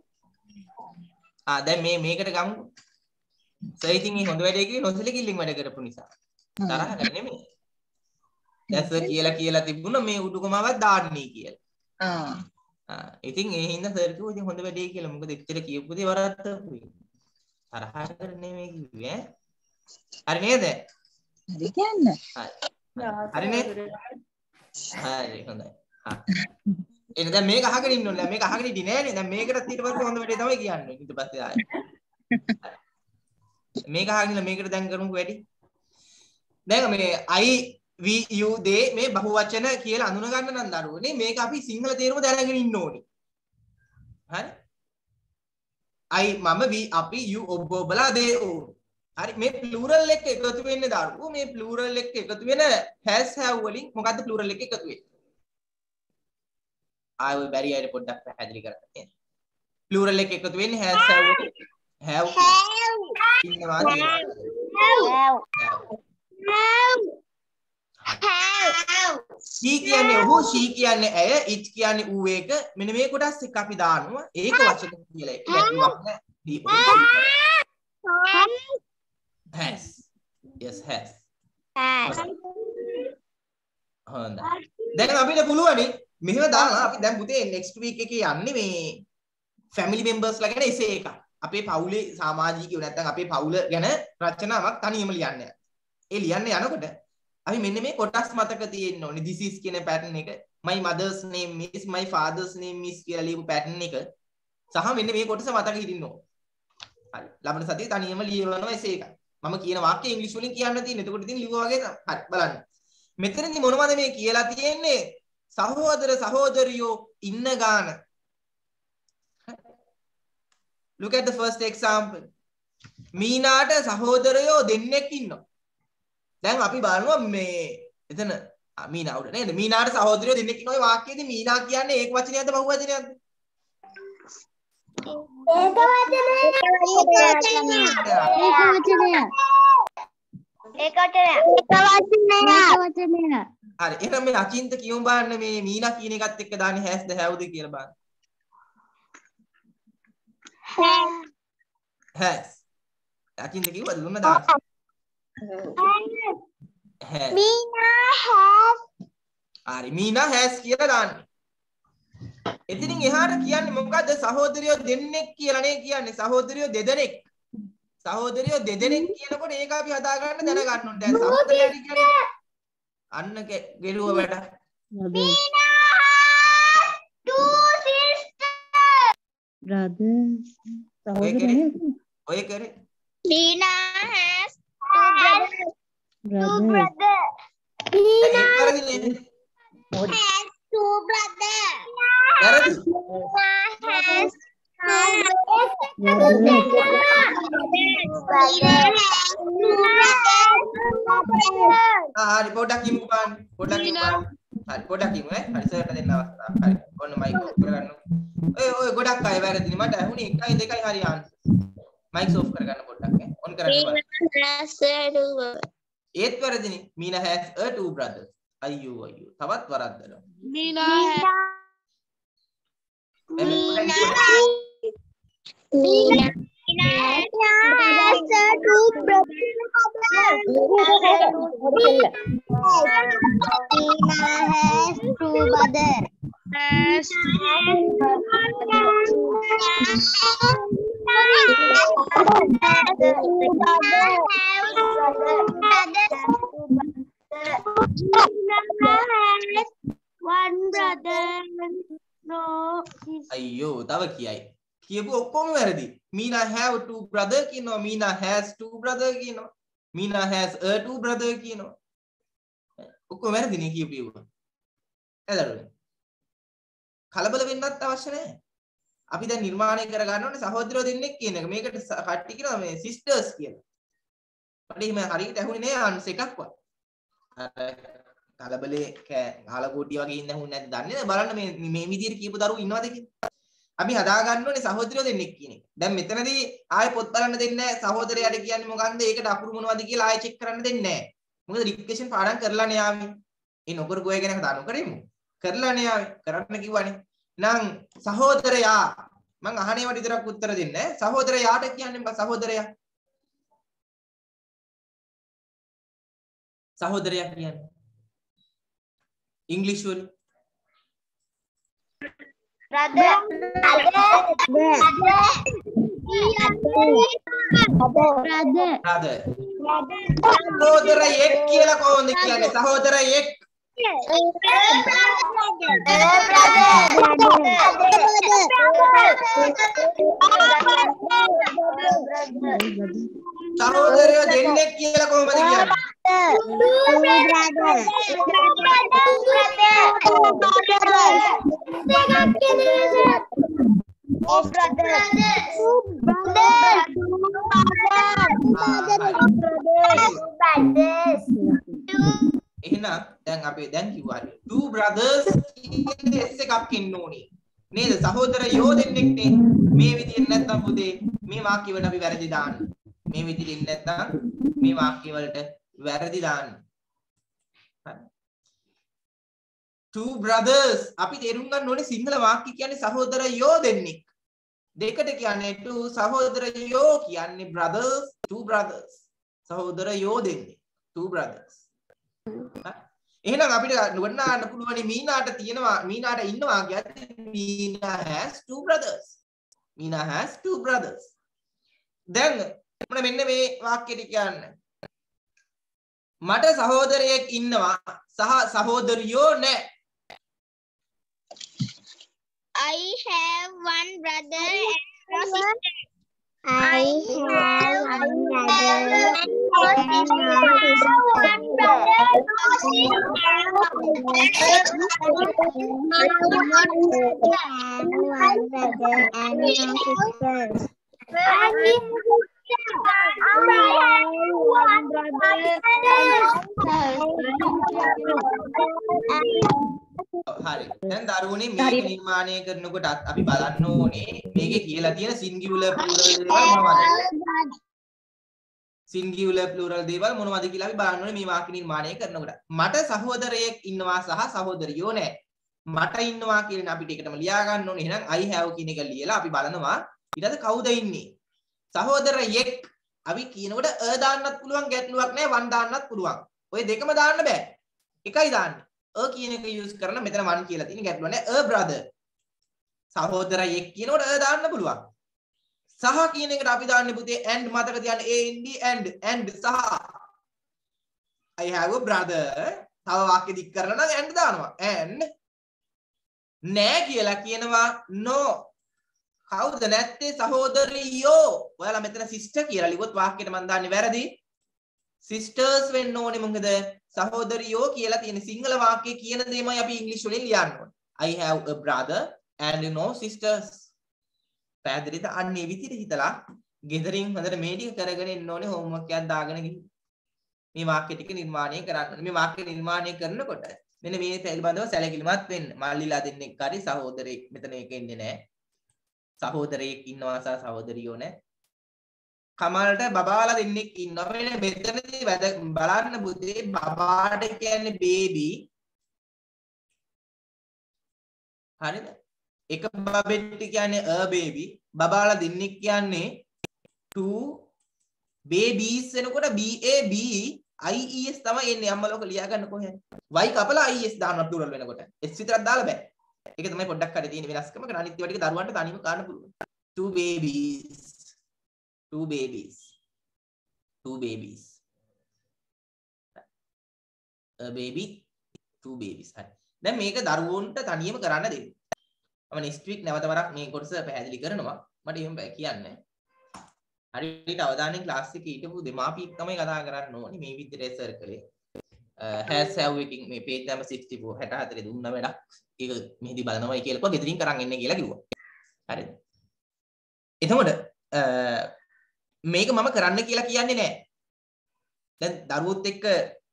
දැන් මේකට ගමු. සර් ඉතින් මේ හොඳ වැඩේ කිව්වේ නොසලකිල්ලින් වැඩ කරපු නිසා. තරහකට නෙමෙයි. දැන් සර් කියලා තිබුණා මේ උඩුකමාවක් දාන්නේ කියලා. ඉතින් ඒ හින්දා සර් කිව්වා ඉතින් හොඳ වැඩේ කියලා. මොකද එච්චර කියපු දේ වරද්දපුයි. තරහකට නෙමෙයි කිව්වේ ඈ. හරි නේද? හරි කියන්න. හරි නේද? හරි හොඳයි. එන දැන් මේක අහගෙන ඉන්න ඕනේ. මේක අහගෙන ඉන්නේ නෑනේ. දැන් මේකටත් ඊට පස්සේ හොඳ වැඩේ තමයි කියන්නේ. ඊට පස්සේ ආයෙ. මේක අහගෙන මේකට දැන් කරමුකෝ වැඩි. දැන් මේ I we you they මේ බහුවචන කියලා අඳුන ගන්න නම් දරුවනේ මේක අපි සිංහල තේරුම දැනගෙන ඉන්න ඕනේ. හරි? I මම we අපි you ඔබ ඔබලා they ඔවුන්. හරි මේ plural එක එකතු වෙන්නේ දරුවෝ මේ plural එක එකතු වෙන has have වලින් මොකද්ද plural එක එකතු වෙන්නේ? I will බැරි අයට පොඩ්ඩක් පැහැදිලි කරන්න. plural එක එකතු වෙන්නේ has have ඉන්නවා she කියන්නේ ඔහු she කියන්නේ ඇය it කියන්නේ ඌ ඒක මෙන්න මේ කොටස් එක අපි දානවා ඒක වචන කියලා ඒක ගැටලුවක් නෑ has yes has හොඳයි දැන් අපිට පුළුවනි මෙහෙම දාලා අපි දැන් පුතේ next week එකේ යන්නේ මේ family members ලා ගැන essay එකක්. අපේ පවුලේ සමාජිකයෝ නැත්නම් අපේ පවුල ගැන රචනාවක් තනියම ලියන්න. ඒ ලියන්න යනකොට අපි මෙන්න මේ කොටස් මතක තියෙන්න ඕනේ. this is කියන pattern එක, my mother's name is, my father's name is කියලා ලියපු pattern එක සහ මෙන්න මේ කොටස මතක හිටින්න ඕනේ. හරි. ලබන සතියේ තනියම ලියවනවා essay එකක්. මම කියන වාක්‍ය ඉංග්‍රීසි වලින් කියන්න තියෙන්නේ. එතකොට ඉතින් ලියුවා වගේ හරි බලන්න. මෙතනදී මොනවද මේ කියලා තියෙන්නේ? සහෝදර සහෝදරියෝ ඉන්න ගාන. Look at the first example. මීනාට සහෝදරයෝ දෙන්නෙක් ඉන්නවා. දැන් අපි බලනවා මේ එතන මීනා උඩ නේද? මීනාට සහෝදරයෝ දෙන්නෙක් ඉන්නවා. ඒ වාක්‍යයේදී මීනා කියන්නේ ඒක වචනයක්ද බහුව වචනයක්ද? ඒක වචනය. හරි එහෙනම් මේ අචින්ත කියමු බලන්න මේ මීනා කියන එකත් එක්ක දාන්නේ has the have ද කියලා බලන්න. has අචින්ත කිව්වද දුන්න දාන්න. මීනා has. හරි මීනා has කියලා දාන්න. එතනින් එහාට කියන්නේ මොකද්ද? සහෝදරියෝ දෙන්නෙක් කියලා නේ කියන්නේ. සහෝදරියෝ දෙදෙනෙක්. සහෝදරියෝ දෙදෙනෙක් කියනකොට ඒක අපි හදා ගන්න දැන ගන්න ඕනේ. දැන් සහෝදරයෝ කියන්නේ අන්න ගෙරුව වැඩ. Meena has two sisters. brothers. ඔය කරේ. Meena has two brothers. Meena has two brothers. වැරදි. හරි පොඩ්ඩක් කිමු බලන්න. පොඩ්ඩක් කිමු බලන්න. හරි පොඩ්ඩක් කිමු ඈ. හරි සර්ට දෙන්න අවස්ථාවක්. හරි. ඔන්න මයික් ඔෆ් කරගන්න. ඔය ගොඩක් අය වැරදිනේ. මට ඇහුනේ 1යි 2යි හරි ආන්සර්. මයික් ඔෆ් කරගන්න පොඩ්ඩක් ඈ. ඔන් කරන්න බලන්න. ඒත් වැරදිනේ. Meena has a two brothers. අයියෝ. තවත් වරද්දනවා. Meena one brother. No. අයියෝ තව කියයි. කියපු ඔක්කොම වැරදි. Meena have two brother කියනවා. Meena has two brother කියනවා. Meena has a two brother කියනවා. ඔක්කොම වැරදිනේ කියපු ඒවා. එදරුනේ. කලබල වෙන්නත් අවශ්‍ය නැහැ. අපි දැන් නිර්මාණය කර ගන්න ඕනේ සහෝදරයෝ දෙන්නෙක් කියන එක. මේකට කට්ටි කියනවා මේ sisters කියලා. මට එහෙම හරියට ඇහුනේ නෑ ආන්ස් එකක්වත්. කලබලේ ගාලා කෝටි වගේ ඉන්න ඇහුන්නේ නැද්ද දන්නේ නැහැ. බලන්න මේ විදිහට කියපු දරුවෝ ඉන්නවද කියලා. අපි හදා ගන්න ඕනේ සහෝදරයෝ දෙන්නෙක් කියන එක. දැන් මෙතනදී ආයෙ පොත් බලන්න දෙන්නේ නැහැ. සහෝදරයාට කියන්නේ මොකන්ද? ඒකට අකුරු මොනවද කියලා ආයෙ චෙක් කරන්න දෙන්නේ නැහැ. මොකද රිපිටේෂන් පාඩම් කරලානේ ආවේ. ඒ නොකර ගොය ගැන කතා නොකරෙමු. කරලානේ ආවේ. කරන්න කිව්වනේ. නම් සහෝදරයා මං අහනේවට විතරක් උත්තර දෙන්නේ නැහැ. සහෝදරයාට කියන්නේ මොකක්ද? සහෝදරයා. සහෝදරයා කියන්නේ ඉංග්‍රීසි වලින් Brother. සහෝදරයෙක් කියලා කොහොමද කියන්නේ? සහෝදරයෙක් සහෝදරයෝ දෙන්නෙක් කියලා කොහොමද කියන්නේ? එහෙනම් දැන් අපි දැන් කිව්වා two brothers කියන S එකක් එන්න ඕනේ නේද? සහෝදරයෝ දෙන්නෙක් නේ. මේ විදිහෙන් නැත්නම් පුතේ මේ වාක්‍ය වලට අපි වැරදි දාන්න. මේ විදිහෙන් නැත්නම් මේ වාක්‍ය වලට වැරදි දාන්න. හරි. two brothers අපි තේරුම් ගන්න ඕනේ සිංහල වාක්‍ය කියන්නේ සහෝදරයෝ දෙන්නෙක්. දෙකට කියන්නේ two සහෝදරයෝ කියන්නේ brothers two brothers. සහෝදරයෝ දෙන්නෙක් two brothers. එහෙනම් අපිට ගොඩනගන්න පුළුවන් මීනාට තියෙනවා මීනාට ඉන්නවා කියන්නේ Meena has two brothers. Meena has two brothers. දැන් මොන මෙන්න මේ වාක්‍යෙට කියන්නේ මට සහෝදරයෙක් ඉන්නවා සහ සහෝදරියෝ නැහැ. I have one brother and no sister. I have one brother and no sister. One brother and no sister. හරි. දැන් දරුවනේ මේක නිර්මාණය කරනකොට අපි බලන්න ඕනේ මේකේ කියලා තියෙන singular plural දේවල් මොනවද? singular plural දේවල් මොනවද කියලා අපි බලන්න ඕනේ මේ වාක්‍ය නිර්මාණය කරනකොට. මට සහෝදරයෙක් ඉන්නවා සහ සහෝදරියෝ නැහැ. මට ඉන්නවා කියන අපිට ඒකටම ලියා ගන්න ඕනේ. එහෙනම් I have කියන එක ලියලා අපි බලනවා ඊට පස්සේ කවුද ඉන්නේ? සහෝදරයෙක් අපි කියනකොට දාන්නත් පුළුවන් ගැටලුවක් නැහැ වන් දාන්නත් පුළුවන්. ඔය දෙකම දාන්න බෑ. එකයි දාන්නේ. කියන එක යූස් කරන මෙතන වන් කියලා තියෙන ගැටලුව නැහැ. brother සහෝදරයෙක් කියනකොට දාන්න පුළුවන්. සහ කියන එකට අපි දාන්නේ පුතේ and මතක තියාගන්න and සහ I have a brother තව වාක්‍ය දික් කරලා නම් and දානවා. and නෑ කියලා කියනවා no. කවුද නැත්තේ? සහෝදරියෝ. ඔයාලා මෙතන sister කියලා ලිව්වොත් වාක්‍යෙට මම දාන්නේ වැරදි. sisters වෙන්න ඕනේ මොකද? සහෝදරියෝ කියලා තියෙන සිංහල වාක්‍යයේ කියන දේමයි අපි ඉංග්‍රීසි වලින් ලියන්න ඕනේ. I have a brother and no sisters. පැහැදිලිද? අන්න මේ විදිහට හිතලා ගෙදරින් හොඳට මේ ටික කරගෙන ඉන්න ඕනේ homework එකක් දාගෙන ගිහින්. මේ වාක්‍ය ටික නිර්මාණය කරන්න ඕනේ. මේ වාක්‍ය නිර්මාණය කරනකොට මෙන්න මේ පිළිබඳව සැලකිලිමත් වෙන්න. මල්ලිලා දෙන්නෙක් හරි සහෝදරයෙක් මෙතන එක ඉන්නේ නැහැ. සහෝදරයෙක් ඉන්නවා සහ සහෝදරියෝ නැහැ. කමල්ට බබාලා දෙන්නෙක් ඉන්නවා. මෙතනදී බලන්න පුතේ බබාට කියන්නේ බේබි. හරිද? එක බබෙක්ට කියන්නේ a baby. බබාලා දෙන්නෙක් කියන්නේ two babies වෙනකොට B A B I E S තමයි එන්නේ. අම්මලෝක ලියා ගන්න කොහෙන්ද? y කපලා I S දානවා ප්ලුරල් වෙනකොට. s විතරක් දාලා බෑ. ඒක තමයි පොඩ්ඩක් හරි තියෙන වෙනස්කම. අනිත් ඒවා ටික දරුවන්ට තනියම ගන්න පුළුවන්. two babies. Two babies. Two babies. A baby, two babies. හරි. දැන් මේක දරුවන්ට තනියම කරන්න දෙන්න. මම next week නැවත වරක් මේ කොටස පැහැදිලි කරනවා. මට එහෙම බෑ කියන්නේ. හරියට අවධානයෙන් ක්ලාස් එකේ හිටපු දෙමාපියෙක් තමයි කතා කරන්න ඕනේ මේ විදිහට සර්කලේ. has have එකකින් මේ page number 64 64 දුන්න වැඩක්. ඒක මෙහිදී බලනවායි කියලා කිව්වා. ගෙදරින් කරන් එන්නේ කියලා කිව්වා. හරිද? එතකොට මේක මම කරන්න කියලා කියන්නේ නැහැ. දැන් දරුවොත් එක්ක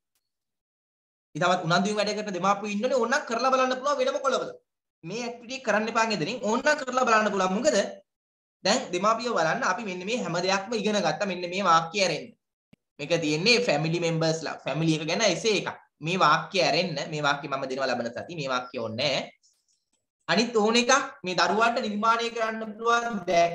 ඊටවත් උනන්දුවෙන් වැඩ කරන දෙමාපියෝ ඉන්නෝනේ ඕනනම් කරලා බලන්න පුළුවන් වෙනම කොළවල. මේ ඇක්ටිවිටි එක කරන්න එපා ගෙදරින් ඕනනම් කරලා බලන්න පුළුවන්. මොකද දැන් දෙමාපියෝ බලන්න අපි මෙන්න මේ හැම දෙයක්ම ඉගෙන ගත්තා. මෙන්න මේ වාක්‍ය ඇරෙන්න. මේක තියෙන්නේ ෆැමිලි මෙම්බර්ස්ලා. ෆැමිලි එක ගැන එසේ එකක්. මේ වාක්‍ය ඇරෙන්න මේ වාක්‍ය මම දෙනවා ලබන සති. මේ වාක්‍ය ඕනේ නැහැ. අනිත් ඕන එකක් මේ දරුවාට නිර්මාණය කරන්න පුළුවන් දැන්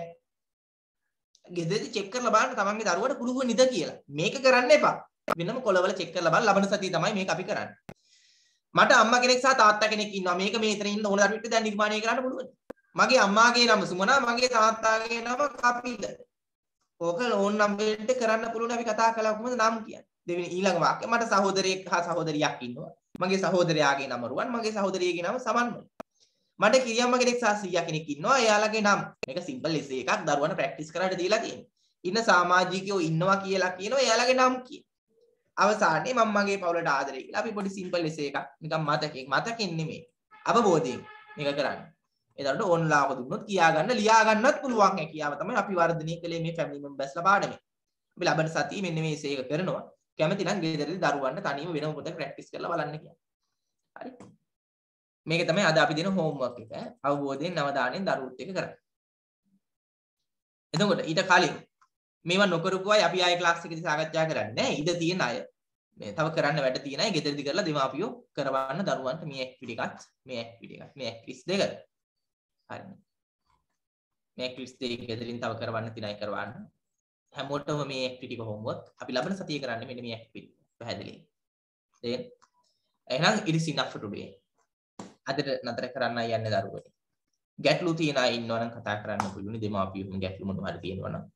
ගෙදරදී චෙක් කරලා බලන්න තමන්ගේ දරුවාට පුළුවන් නිද කියලා. මේක කරන්න එපා. වෙනම කොළවල චෙක් කරලා බලන්න ලබන සතිය තමයි මේක අපි කරන්නේ. මට අම්මා කෙනෙක් සහ තාත්තා කෙනෙක් ඉන්නවා. මේක මේ එතන ඉන්න ඕන දරුවෙක්ට දැන් නිර්මාණය කරන්න පුළුවන්. මගේ අම්මාගේ නම සුමනා, මගේ තාත්තාගේ නම කපිල. ඕක ඕන නම් වෙන්න කරන්න පුළුවන්. අපි කතා කළා කොහොමද නම් කියන්නේ. දෙවෙනි ඊළඟ වාක්‍යය මට සහෝදරයෙක් හා සහෝදරියක් ඉන්නවා. මගේ සහෝදරයාගේ නම රුවන්, මගේ සහෝදරියගේ නම සමන්මයි. මට කිරියම්ම කෙනෙක් සහ සීයා කෙනෙක් ඉන්නවා. එයාලගේ නම් මේක සිම්පල් එසේ එකක් දරුවන්ට ප්‍රැක්ටිස් කරන්න දීලා තියෙනවා. ඉන්න සමාජිකයෝ ඉන්නවා කියලා කියනවා. එයාලගේ නම් කියන. අවසානයේ මම මගේ පවුලට ආදරේ කියලා අපි පොඩි සිම්පල් එසේ එකක් නිකන් මතකෙන් නෙමෙයි. අවබෝධයෙන් මේක කරන්නේ. එතකොට ඕන්ලාව දුන්නොත් කියා ගන්න ලියා ගන්නත් පුළුවන් හැකියාව තමයි අපි වර්ධනය කළේ මේ ෆැමිලි මෙම්බර්ස්ලා පාඩමේ. අපි ලබන සතියේ මෙන්න මේ එසේ එක කරනවා. කැමති නම් ගෙදරදී දරුවන්ට තනියම වෙනම පොතක් ප්‍රැක්ටිස් කරලා බලන්න කියන්නේ. හරි. මේක තමයි අද අපි දෙන හෝම්වර්ක් එක. අවබෝධයෙන් අවධානයෙන් දරුවොත් එක කරන්න. එතකොට ඊට කලින් මේවා නොකරපු අය අපි ආයේ ක්ලාස් එකේදී සාකච්ඡා කරන්නේ නැහැ. ඉඳ තියෙන අය මේ තව කරන්න වැඩ තියෙන අය ගෙදරදී කරලා දෙමාපියෝ කරවන්න දරුවන්ට මේ ඇක්ටිවිටි එකත් මේ ඇක්ටිවිටි දෙක. හරි. මේ ඇක්ටිවිටි දෙක ගෙදරින් තව කරවන්න තියෙන අය කරවන්න. හැමෝටම මේ ඇක්ටිවිටි එක හෝම්වර්ක් අපි ලබන සතියේ කරන්නේ මෙන්න මේ ඇක්ටිවිටි. පැහැදිලි. එහෙනම් it is enough for today. අදට නතර කරන්න යන්නේ දරුවෝ. ගැටලු තියන අය ඉන්නවා නම් කතා කරන්න පුළුවන්. දෙමාපියෝ ගැටලු මොනවා හරි තියෙනවා නම්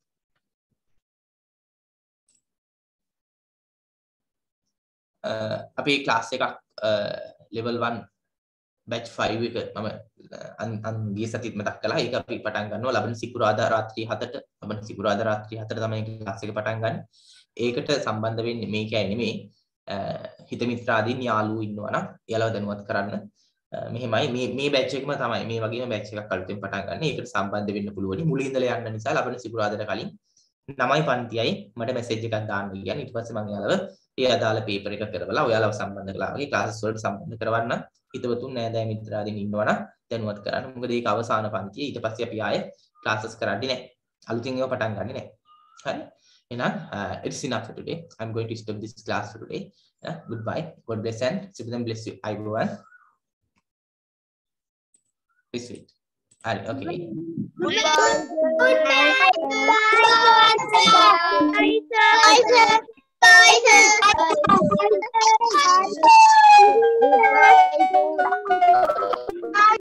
අපේ ක්ලාස් එකක් level 1 batch 5 එක මම ගිය සතියේත් මතක් කළා. ඒක අපි පටන් ගන්නවා ලබන සිකුරාදා රාත්‍රී 7ට. ලබන සිකුරාදා රාත්‍රී 7ට තමයි ක්ලාස් එක පටන් ගන්න. ඒකට සම්බන්ධ වෙන්නේ මේකයි නෙමෙයි. හිත මිත්‍රාදීන් යාළුවෝ ඉන්නවා නම් එයාලව දැනුවත් කරන්න. මෙහෙමයි මේ බැච් එකම තමයි මේ වගේම බැච් එකක් අලුතෙන් පටන් ගන්න. ඒකට සම්බන්ධ වෙන්න පුළුවන්. මුලින් ඉඳලා යන්න නිසා ලබන සිකුරාදාට කලින් 9යි පන්තියයි මට මැසේජ් එකක් දාන්න කියන්නේ. ඊට පස්සේ මම එයාලව ඒ අදාළ පේපර් එක කරවලා ඔයාලව සම්බන්ධ කළා වගේ ක්ලාසස් වලට සම්බන්ධ කරවන්න. හිතවතුන් නෑදෑ මිත්‍රාදීන් ඉන්නවනම් දැනුවත් කරන්න. මොකද ඒක අවසාන පන්තිය. ඊට පස්සේ අපි ආයේ ක්ලාසස් කරන්නේ නැහැ. අලුතින් ඒවා පටන් ගන්නෙ නැහැ. හරි. එහෙනම් it's enough for today. I'm going to stop this class for today. Goodbye. God bless and Sibudan bless you. Everyone. Please wait. Okay. Bye, sir.